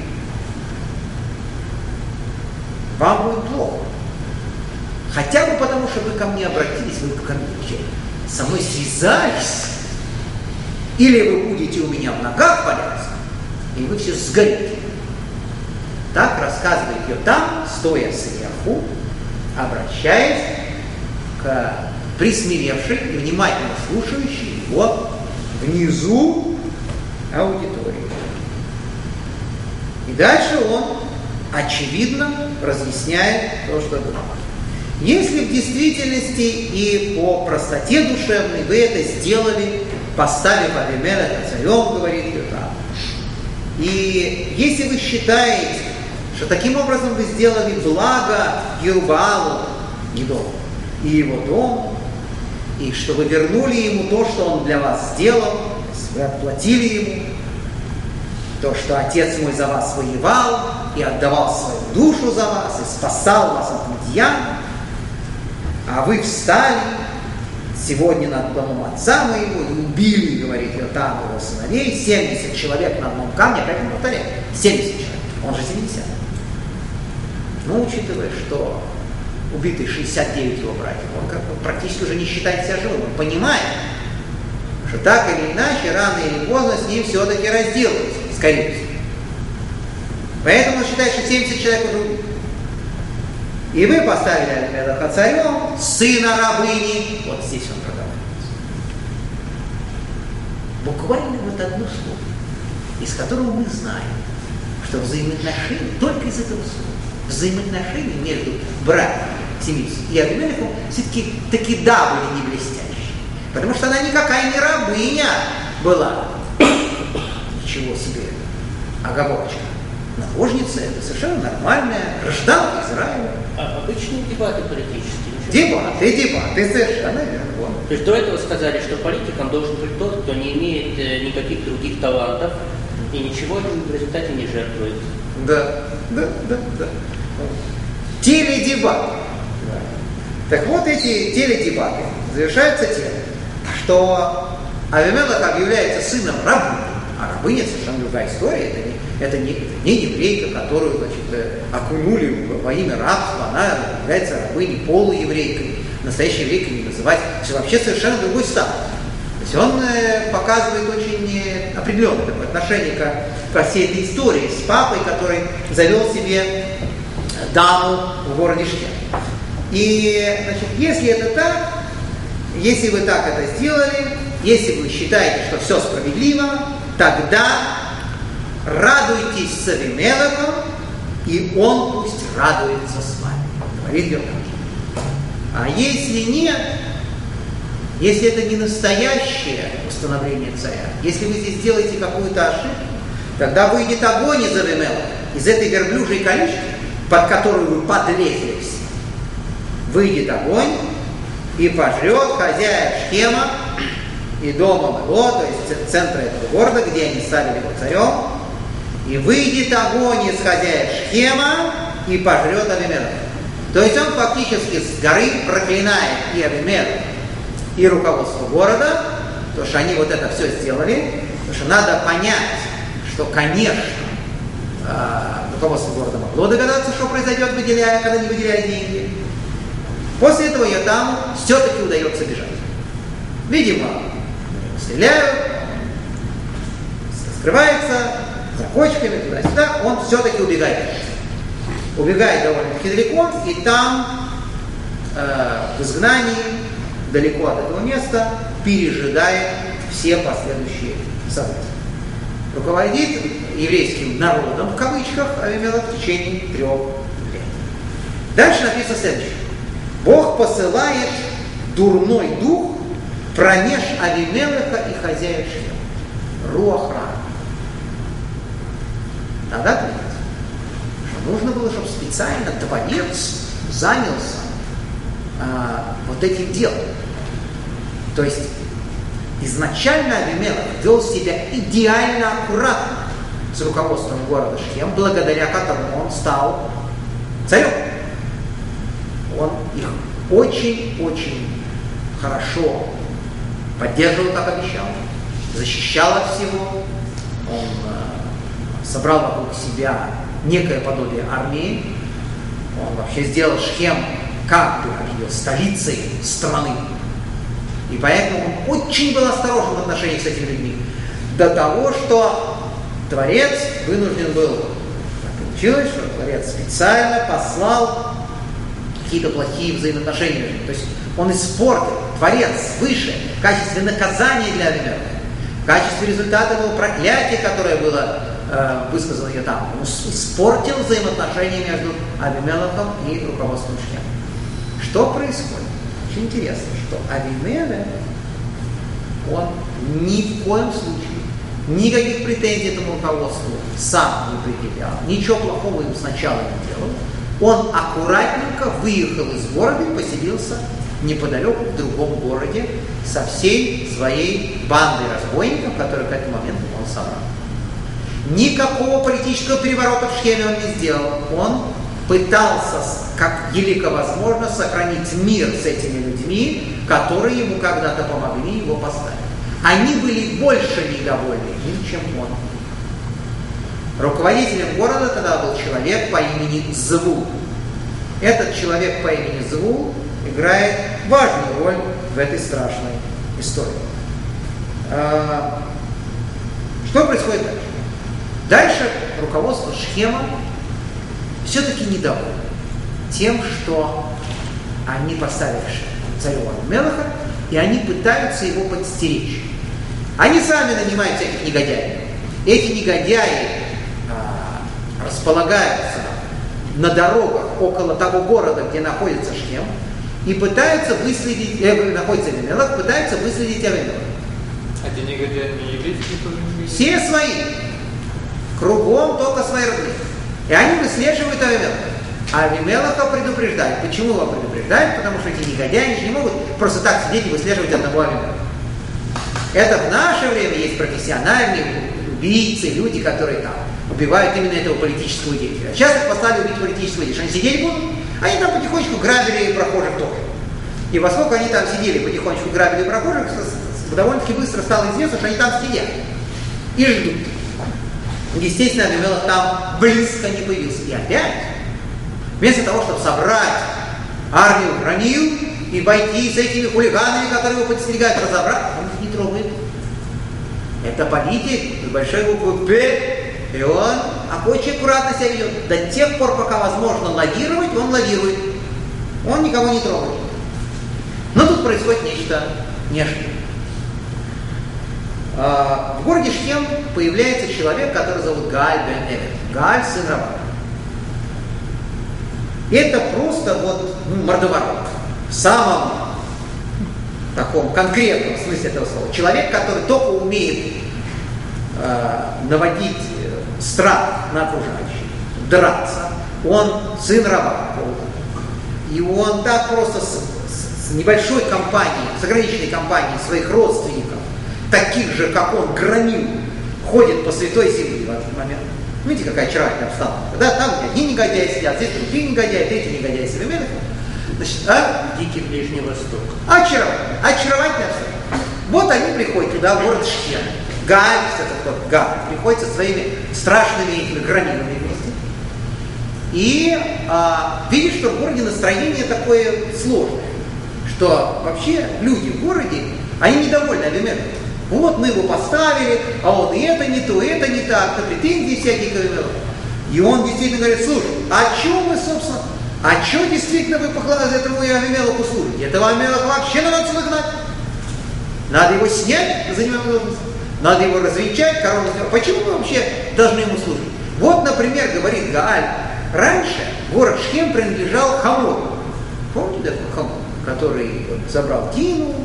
вам будет плохо. Хотя бы потому, что вы ко мне обратились, вы ко мне вообще со мной связались, или вы будете у меня в ногах валяться, и вы все сгорите. Так рассказывает Йотам, стоя сверху, обращаясь к присмиревшей и внимательно слушающей его внизу аудитории. И дальше он очевидно разъясняет то, что было. Если в действительности и по простоте душевной вы это сделали, поставив Авимелеха царем, говорит Йотам, и если вы считаете, что таким образом вы сделали благо Ерубаалу, не дом, и его дому, и что вы вернули ему то, что он для вас сделал, вы отплатили ему, то, что отец мой за вас воевал и отдавал свою душу за вас, и спасал вас от Мидьян, а вы встали сегодня над домом отца моего и убили, говорит Йотам, его сыновей, семьдесят человек на одном камне, опять он повторяет, семьдесят человек, он же семьдесят. Но учитывая, что убитый шестьдесят девять его братьев, он как бы практически уже не считает себя живым, он понимает, что так или иначе, рано или поздно с ним все-таки разделаются, скорее всего. Поэтому он считает, что семьдесят человек уже убиты. И вы поставили Авимелеха царем, сына рабыни. Вот здесь он проговаривается. Буквально вот одно слово, из которого мы знаем, что взаимоотношения, только из этого слова, взаимоотношения между братьями семьдесят и Авимелехом все-таки таки да были не блестящие. Потому что она никакая не рабыня была. Ничего себе оговорочка. Наложница — это совершенно нормальная гражданка Израиля. А обычные дебаты политические. Дебаты, дебаты, совершенно верно. То есть до этого сказали, что политиком должен быть тот, кто не имеет э, никаких других талантов и ничего в результате не жертвует. Да, да, да, да. Теледебаты. Да. Так вот, эти теледебаты завершаются тем, что Авимелех объявляется сыном рабыни, а рабыня — совершенно другая история. Это не, это не, это не еврейка, которую, значит, окунули во имя рабства, она является рабыней, полуеврейкой. Настоящей еврейкой не называть. Это вообще совершенно другой статус. То есть он э, показывает очень э, определенное такое отношение к, ко всей этой истории с папой, который завел себе даму в городе Шхем. И, значит, если это так, если вы так это сделали, если вы считаете, что все справедливо, тогда радуйтесь с Авимелехом, и он пусть радуется с вами. Говорит Йотам. А если нет, если это не настоящее установление царя, если вы здесь делаете какую-то ошибку, тогда выйдет огонь из Авимелеха, из этой верблюжьей колючки, под которую вы подлезли все. Выйдет огонь и пожрет хозяев Шхема и дома его, то есть центра этого города, где они ставили его царем, и выйдет огонь из хозяев Шхема и пожрет Авимелеха. То есть он фактически с горы проклинает и Авимелеха, и руководство города, потому что они вот это все сделали, потому что надо понять, что, конечно, руководство города могло догадаться, что произойдет, выделяя, когда не выделяли деньги. После этого Йотаму все-таки удается бежать. Видимо, стреляют, скрывается за кочками, туда-сюда, он все-таки убегает. Убегает довольно-таки далеко, и там, э, в изгнании, далеко от этого места, пережидает все последующие события. Руководит еврейским народом, в кавычках, Авимелех в течение трех лет. Дальше написано следующее. Бог посылает дурной дух промеж Авимелеха и хозяев Шхема. Руах ра. Тогда понятно, что нужно было, чтобы специально творец занялся а, вот этим делом. То есть изначально Авимелех вел себя идеально аккуратно с руководством города Шхем, благодаря которому он стал царем. Он их очень-очень хорошо поддерживал, как обещал, защищал от всего. Он э, собрал вокруг себя некое подобие армии. Он вообще сделал Шхем как бы ее столицей страны. И поэтому он очень был осторожен в отношении с этими людьми. До того, что Творец вынужден был, так получилось, что Творец специально послал какие-то плохие взаимоотношения между ними. То есть он испортил, Творец свыше, в качестве наказания для Авимелеха, в качестве результата его проклятия, которое было э, высказано ее там, он испортил взаимоотношения между Авимелехом и руководством Шхема. Что происходит? Очень интересно, что Авимелех, он ни в коем случае никаких претензий этому руководству сам не предъявлял, ничего плохого им сначала не делал. Он аккуратненько выехал из города и поселился неподалеку в другом городе со всей своей бандой разбойников, которые к этому моменту он собрал. Никакого политического переворота в Шхеме он не сделал. Он пытался, как велико возможно, сохранить мир с этими людьми, которые ему когда-то помогли его поставить. Они были больше недовольны им, чем он. Руководителем города тогда был человек по имени Звул. Этот человек по имени Звул играет важную роль в этой страшной истории. Что происходит дальше? Дальше руководство Шхема все-таки недовольно тем, что они поставили царя Авимелеха, и они пытаются его подстеречь. Они сами нанимают всяких негодяев. Эти негодяи а, располагаются на дорогах около того города, где находится Шхем, и пытаются выследить, э, находится Авимелех, пытаются выследить Авимелеха. А те негодяи не еврейские тоже не Все свои. Кругом только свои родные. И они выслеживают Авимелеха. А Авимелеха предупреждают. Почему его предупреждают? Потому что эти негодяи не могут просто так сидеть и выслеживать одного Авимелеха. Это в наше время есть профессиональные убийцы, люди, которые там убивают именно этого политического деятеля. Сейчас их послали убить политического деятеля. Они сидели будут, они там потихонечку грабили прохожих тоже. И поскольку они там сидели, потихонечку грабили прохожих, довольно-таки быстро стало известно, что они там сидят и ждут. Естественно, Авимелех там близко не появился. И опять, вместо того, чтобы собрать армию громил и пойти с этими хулиганами, которые его подстерегают, разобрать, он их не трогает. Это политик с большой буквы «П», и он очень аккуратно себя ведет. До тех пор, пока возможно лавировать, он лавирует. Он никого не трогает. Но тут происходит нечто неожиданное. В городе Шхем появляется человек, который зовут Гааль бен Эвед. Гааль, сын раба. Это просто вот ну, мордоворот. В самом таком конкретном смысле этого слова. Человек, который только умеет э, наводить страх на окружающих, драться. Он сын раба. И он так просто с, с, с небольшой компанией, с ограниченной компанией своих родственников, таких же, как он, громил, ходит по святой земле в этот момент. Видите, какая очаровательная обстановка. Да, там одни негодяи сидят, здесь другие негодяи, третьи негодяи с Авимелехом. Значит, а? Дикий Ближний Восток. Очаровательная, очаровательная обстановка. Вот они приходят туда, в город Шхем. Гааль, этот тот Гааль, приходит со своими страшными этими громилами вместе. И а, видит, что в городе настроение такое сложное. Что вообще люди в городе, они недовольны Авимелехом. Вот мы его поставили, а вот и это не то, и это не так, то претензии всякие к Авимелеху. И он действительно говорит: слушай, а чем вы, собственно, а что действительно вы покладываете этому Авимелеху служите? Этого Авимелеха вообще надо отсюда гнать. Надо его снять, занимаемую должность. Надо его развенчать, корону сделать. Почему мы вообще должны ему служить? Вот, например, говорит Гааль, раньше город Шхем принадлежал Хамору. Помните такой Хамор, который забрал Дину,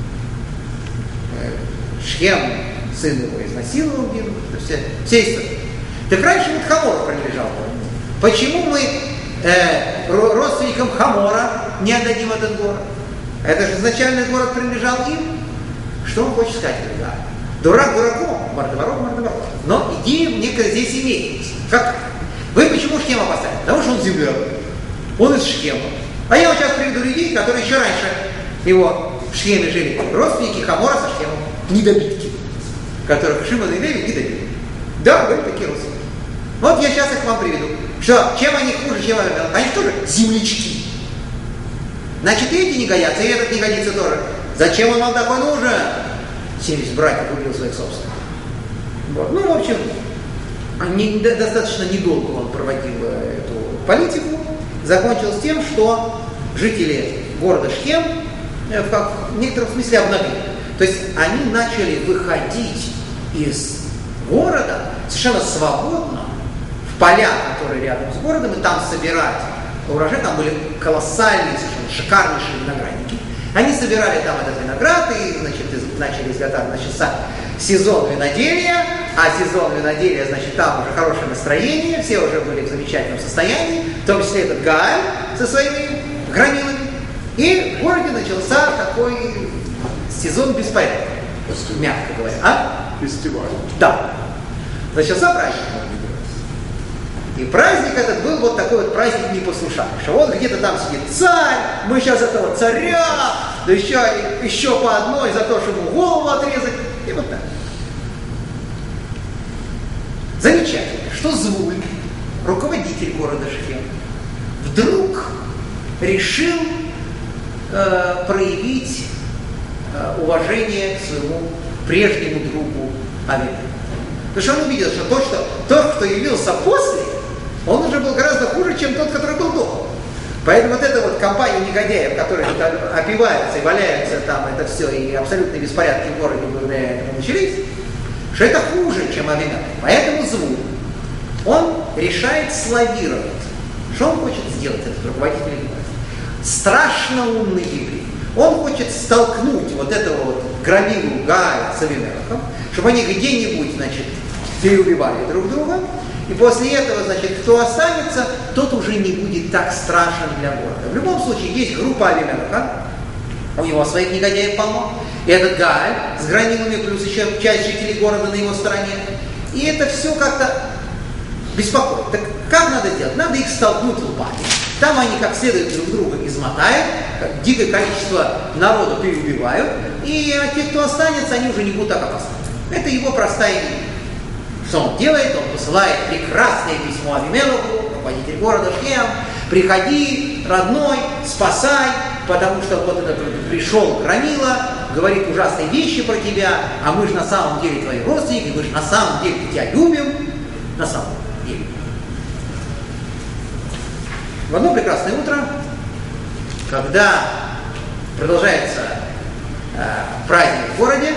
Шхем, сын его, изнасиловал Дину, все, все истории. Так раньше вот Хамор принадлежал. Почему мы э, родственникам Хамора не отдадим этот город? Это же изначально город принадлежал им. Что он хочет сказать, когда? Дурак дураком, мордоворот мордоворот. Но идея некая здесь имеется. Как? Вы почему Шхема поставили? Потому что он земляк. Он из Шхема. А я вот сейчас приведу людей, которые еще раньше его в Шхеме жили. Родственники Хамора со Шхемом. Недобитки, которых Шимон и Леви недобили. Да, говорят, такие родственники. Вот я сейчас их к вам приведу. Что, чем они хуже, чем Авимелех? Они тоже землячки. Значит, и эти не годятся, и этот не годится тоже. Зачем он вам такой нужен? семьдесят братьев убил своих собственных. Вот. Ну, в общем, не, достаточно недолго он проводил эту политику. Закончилось тем, что жители города Шхем как, в некотором смысле обнаглели. То есть они начали выходить из города совершенно свободно в поля, которые рядом с городом, и там собирать урожай. Там были колоссальные, совершенно шикарнейшие виноградники. Они собирали там этот виноград и, значит, из, начали изготавливать, значит, сезон виноделия, а сезон виноделия, значит, там уже хорошее настроение, все уже были в замечательном состоянии, в том числе этот Гааль со своими громилами. И в городе начался такой сезон беспорядка, мягко говоря. А? Фестиваль. Да. Начался праздник. И праздник этот был вот такой вот праздник непослушания. Вот где-то там сидит царь, мы сейчас этого царя, да еще, еще по одной за то, чтобы ему голову отрезать. И вот так. Замечательно, что Звуль, руководитель города Шхем, вдруг решил э, проявить э, уважение к своему прежнему другу Авимелеху. Потому что он увидел, что тот, что тот, кто явился после, он уже был гораздо хуже, чем тот, который был до. Поэтому вот эта вот компания негодяев, которые опиваются и валяются там, это все, и абсолютные беспорядки в городе благодаря этому начались, что это хуже, чем Авимелех. Поэтому Звуль, он решает славировать. Что он хочет сделать, этот руководитель государства? Страшно умный еврей. Он хочет столкнуть вот этого вот громилу Гааля с Авимелехом, чтобы они где-нибудь, значит, переубивали друг друга. И после этого, значит, кто останется, тот уже не будет так страшен для города. В любом случае, есть группа Авимелеха, у него своих негодяев полно. И этот Гааль с громилами, плюс еще часть жителей города на его стороне. И это все как-то беспокоит. Так как надо сделать? Надо их столкнуть лбами. Там они как следует друг друга измотают, как дикое количество народу переубивают, и а те, кто останется, они уже не будут так опасны. Это его простая идея. Что он делает? Он посылает прекрасное письмо Авимелеху, руководитель города Шхем: приходи, родной, спасай, потому что вот этот пришел громила, говорит ужасные вещи про тебя, а мы же на самом деле твои родственники, мы же на самом деле тебя любим, на самом деле. В одно прекрасное утро, когда продолжается э, праздник в городе,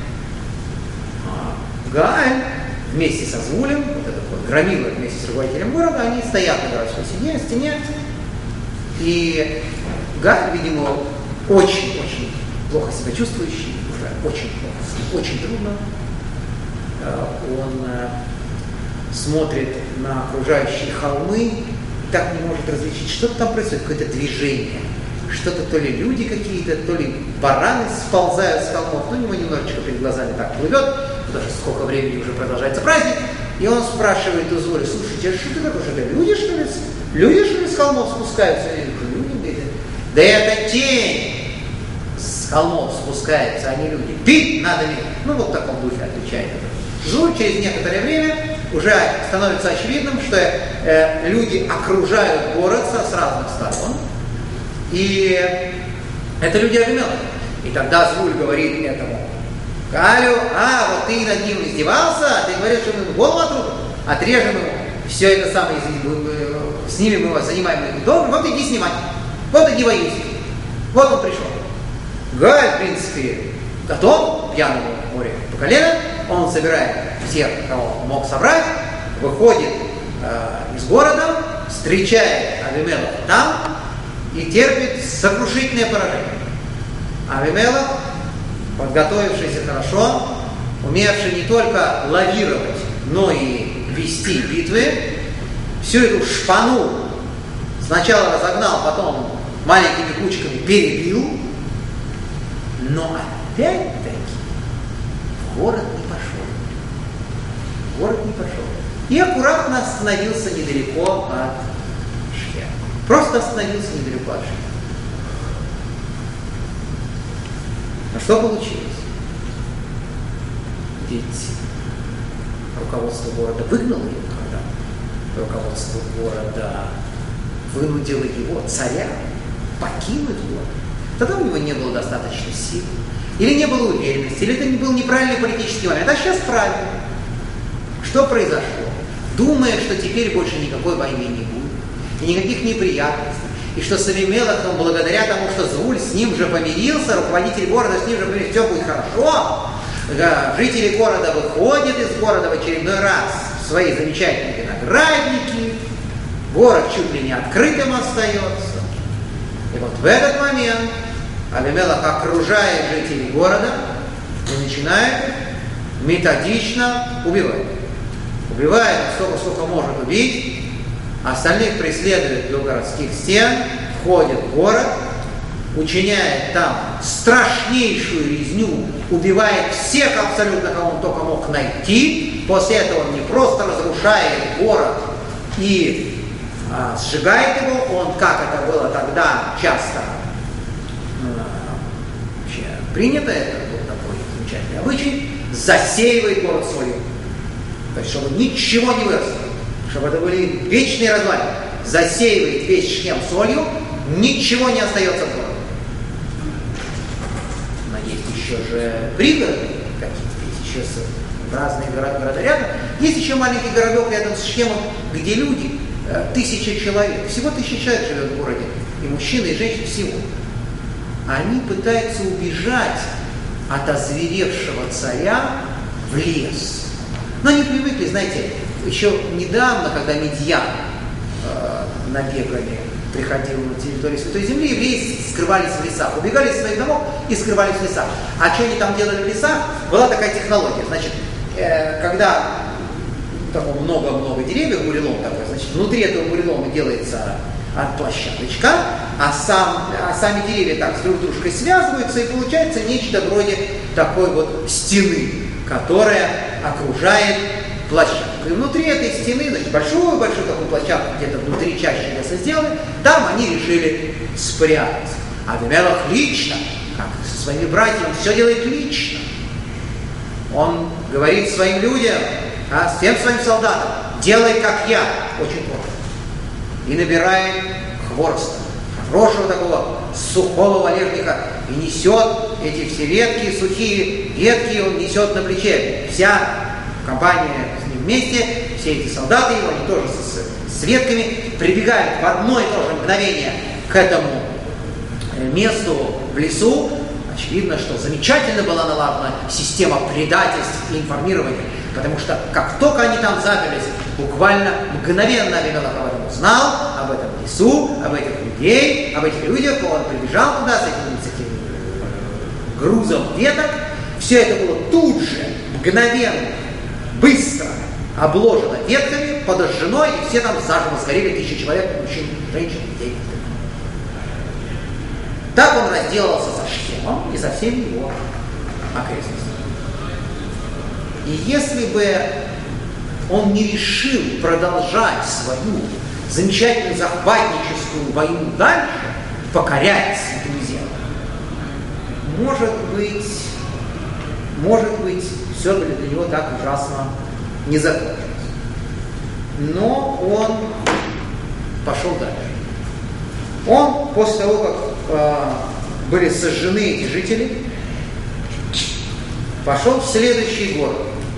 э, Гааль вместе со Звулем, вот этот вот громила вместе с руководителем города, они стоят на городской стене, стене, и Гааль, видимо, очень-очень плохо себя чувствующий, уже очень плохо, очень трудно, э, он э, смотрит на окружающие холмы, так не может различить, что-то там происходит, какое-то движение, что-то то ли люди какие-то, то ли бараны сползают с холмов, ну, у него немножечко перед глазами так плывет, потому что сколько времени уже продолжается праздник, и он спрашивает у Звуля: слушайте, а что ты такое, что это люди, что ли, люди, что ли, с холмов спускаются? Люди, да это тень с холмов спускается, а не люди. Пить надо ли? Ну, вот в таком духе отвечает Звуль. Через некоторое время уже становится очевидным, что э, люди окружают город с, с разных сторон, и это люди Авимелеха. И тогда Звуль говорит этому Гаалю: а, вот ты над ним издевался, ты говоришь, что мы ему голову отрубим, отрежем ему, все это самое, снимем его, занимаем его долг, вот иди снимать, вот иди воюй. Вот он пришел. Гааль, в принципе, готов, пьяному море по колено, он собирает всех, кого мог собрать, выходит э, из города, встречает Авимелеха там и терпит сокрушительное поражение. Авимелех, подготовившийся хорошо, умевший не только лавировать, но и вести битвы, всю эту шпану сначала разогнал, потом маленькими кучками перебил, но опять-таки в город не пошел. В город не пошел. И аккуратно остановился недалеко от Шхема. Просто остановился недалеко от Шхема. Но что получилось? Ведь руководство города выгнало его, когда руководство города вынудило его, царя, покинуть город. Тогда у него не было достаточно сил, или не было уверенности, или это не был неправильный политический момент. А сейчас правильно. Что произошло? Думая, что теперь больше никакой войны не будет, и никаких неприятностей, и что с Авимелахом, благодаря тому, что Зауль с ним же помирился, руководитель города с ним же помирился, все будет хорошо, жители города выходят из города в очередной раз в свои замечательные виноградники, город чуть ли не открытым остается. И вот в этот момент Авимелах окружает жителей города и начинает методично убивать. Убивает столько, сколько может убить, остальных преследует до городских стен, входит в город, учиняет там страшнейшую резню, убивает всех абсолютно, кого он только мог найти. После этого он не просто разрушает город и а, сжигает его, он, как это было тогда часто а, вообще принято, это был такой замечательный обычай, засеивает город свою. То есть, чтобы ничего не выросло, чтобы это были вечные развалины. Засеивает весь Шхем солью, ничего не остается в городе. Но есть еще же пригороды какие-то, есть еще разные города, города рядом. Есть еще маленький городок рядом с Шхемом, где люди, тысяча человек, всего тысяча человек живет в городе, и мужчины, и женщины, всего. Они пытаются убежать от озверевшего царя в лес. Но они привыкли, знаете, еще недавно, когда Медьян э, набегали, приходил на территорию Святой Земли, евреи скрывались в лесах, убегали из своих домов и скрывались в лесах. А что они там делали в лесах? Была такая технология. Значит, э, когда много-много деревьев, бурелом такой, значит, внутри этого бурелома делается площадочка, а, сам, а сами деревья так с друг дружкой связываются, и получается нечто вроде такой вот стены, которая окружает площадку. И внутри этой стены, значит, большую-большую такую площадку, где-то внутри чаще леса сделали, там они решили спрятать. А Авимелах лично, как со своими братьями, все делает лично. Он говорит своим людям, а, всем своим солдатам, делай как я, очень просто. И набирает хвороста, хорошего такого сухого валежника, и несет эти все ветки, сухие ветки, он несет на плече. Вся компания с ним вместе, все эти солдаты его, они тоже с, с ветками, прибегают в одно и то же мгновение к этому месту в лесу. Очевидно, что замечательно была налажена система предательств и информирования, потому что как только они там заперлись, буквально мгновенно Авимелах об этом узнал, об этом лесу, об этих людей, об этих людях, он прибежал туда с этим, с этим грузом веток. Все это было тут же, мгновенно, быстро обложено ветками, подожжено, и все там заживо сгорели, тысячи человек, мужчин, женщин, детей. Так он разделался со Шхемом и со всеми его окрестностями. И если бы он не решил продолжать свою замечательную захватническую войну дальше, покорять Святую Землю, может быть, может быть, все бы для него так ужасно не закончилось. Но он пошел дальше. Он, после того, как э, были сожжены эти жители, пошел в следующий город.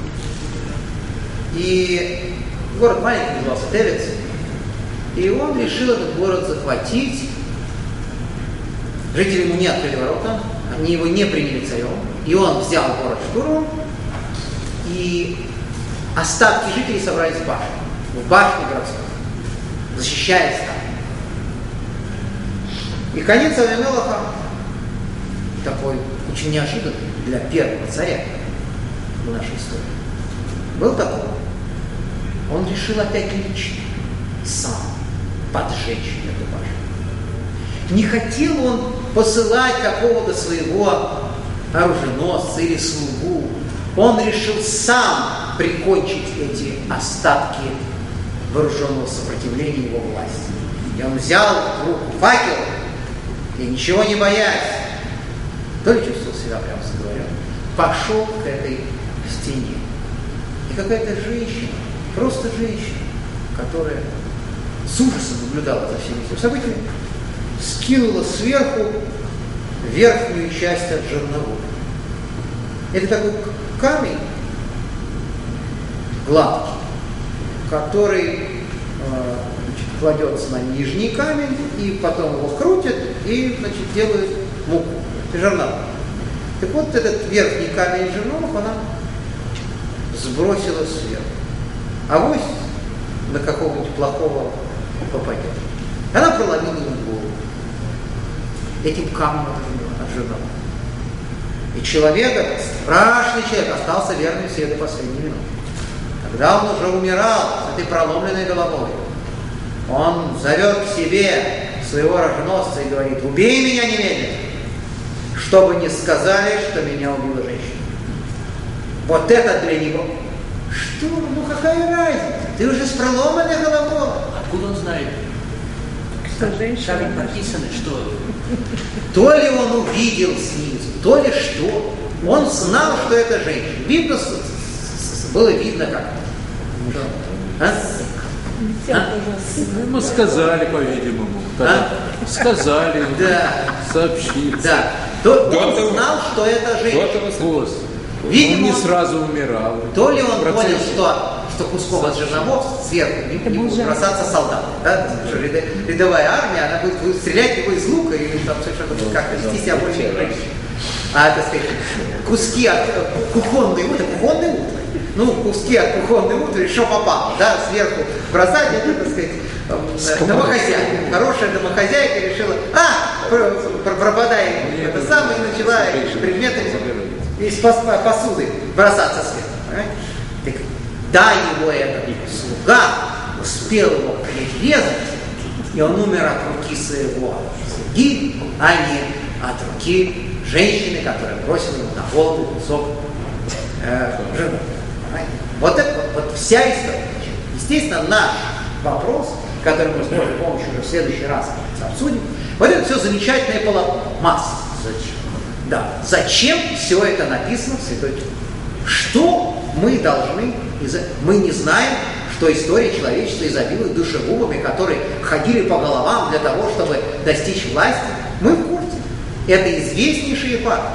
И город маленький, назывался Тевец. И он решил этот город захватить. Жители ему не открыли ворота, они его не приняли царем. И он взял город штурмом, и остатки жителей собрались в башне, в башне городской, защищаясь там. И конец Авимелаха, такой очень неожиданный для первого царя в нашей истории, был такой. Он решил опять лично, сам, поджечь эту башню. Не хотел он посылать какого-то своего оруженосца или слугу. Он решил сам прикончить эти остатки вооруженного сопротивления его власти. И он взял в руку факел, и ничего не боясь, то ли чувствовал себя, прямо говоря, пошел к этой стене. И какая-то женщина, просто женщина, которая с ужасом наблюдала за всеми этими событиями, скинула сверху верхнюю часть от жерновой. Это такой камень гладкий, который э, значит, кладется на нижний камень, и потом его крутят и, значит, делают муку, жерновую. Так вот, этот верхний камень жерновов она сбросила сверху. Авось на какого-нибудь плохого попадет. Она проломила ему голову. Этим камнем от жернова. И человек, этот страшный человек, остался верным себе до последней минуты. Когда он уже умирал с этой проломленной головой, он зовет к себе своего роженосца и говорит: убей меня немедленно, чтобы не сказали, что меня убила женщина. Вот это для него. Что? Ну какая разница? Ты уже с проломанной головой. Откуда он знает? Что женщина? Там написано, что... То ли он увидел снизу, то ли что. Он знал, что это женщина. Видно, было видно как. А? А? Мы сказали, по-видимому. А? Сказали, Да. сообщили. Да. То, До он того- знал, что это женщина. Вот. Видимо, он не он- сразу умирал. То ли он Процесс. понял, что, что куском от жерновов сверху не, не будут бросаться солдаты. Да? Что ряд- рядовая армия, она будет, будет стрелять его из лука или там совершенно как вести себя более прилично. А, так сказать, куски от э, кухонной утвари, кухонной утвари, ну, куски от кухонной утвари, что попало, да, сверху бросать, это, так сказать, э, домохозяйка. Хорошая домохозяйка решила, а, пр- пр- пропадай, это самое, и начала предметами из пос- посуды бросаться сверху. Понимаете? Так, да, его этот слуга успел его прирезать, и он умер от руки своего слуги, а не от руки женщины, которая бросила ему на голову кусок э, жены. Вот это вот, вот вся история. Естественно, наш вопрос, который мы с Божьей помощью уже в следующий раз обсудим, вот это все замечательное полотно. Масса. Зачем? Да. Зачем все это написано в Святой Книге? Что мы должны... Из... Мы не знаем, что история человечества изобилует душегубами, которые ходили по головам для того, чтобы достичь власти. Мы в курсе. Это известнейшие факты.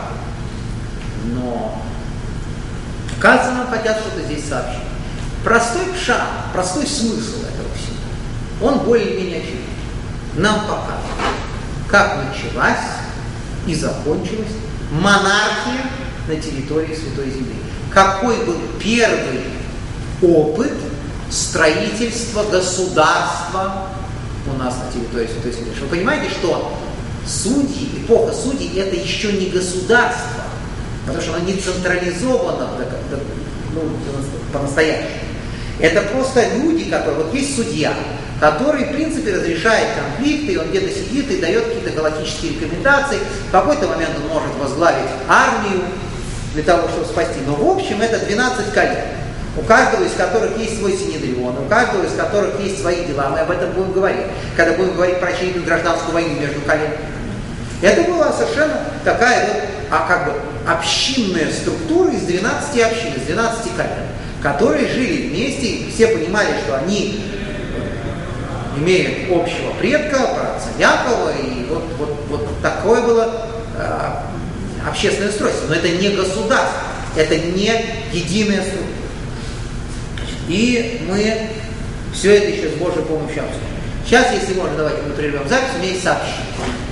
Но, кажется, нам хотят что-то здесь сообщить. Простой пшат, простой смысл этого всего, он более-менее очевиден. Нам показывает, как началась и закончилась монархия на территории Святой Земли. Какой был первый опыт строительства государства у нас на территории Святой Земли. Вы понимаете, что судьи, эпоха судей, это еще не государство, потому что оно не централизовано ну, по-настоящему. Это просто люди, которые... Вот есть судья, который, в принципе, разрешает конфликты, и он где-то сидит и дает какие-то галактические рекомендации. В какой-то момент он может возглавить армию для того, чтобы спасти. Но, в общем, это двенадцать колен, у каждого из которых есть свой синедрион, у каждого из которых есть свои дела. Мы об этом будем говорить, когда будем говорить про очередную гражданскую войну между коленами. Это была совершенно такая вот, а как бы общинная структура из двенадцати общин, из двенадцати колен, которые жили вместе, и все понимали, что они имеют общего предка, праотца Якова, и вот, вот, вот такое было э, общественное устройство. Но это не государство, это не единая структура. И мы все это еще с Божьей помощью обсудим. Сейчас, если можно, давайте мы прервем запись, у меня есть сообщение.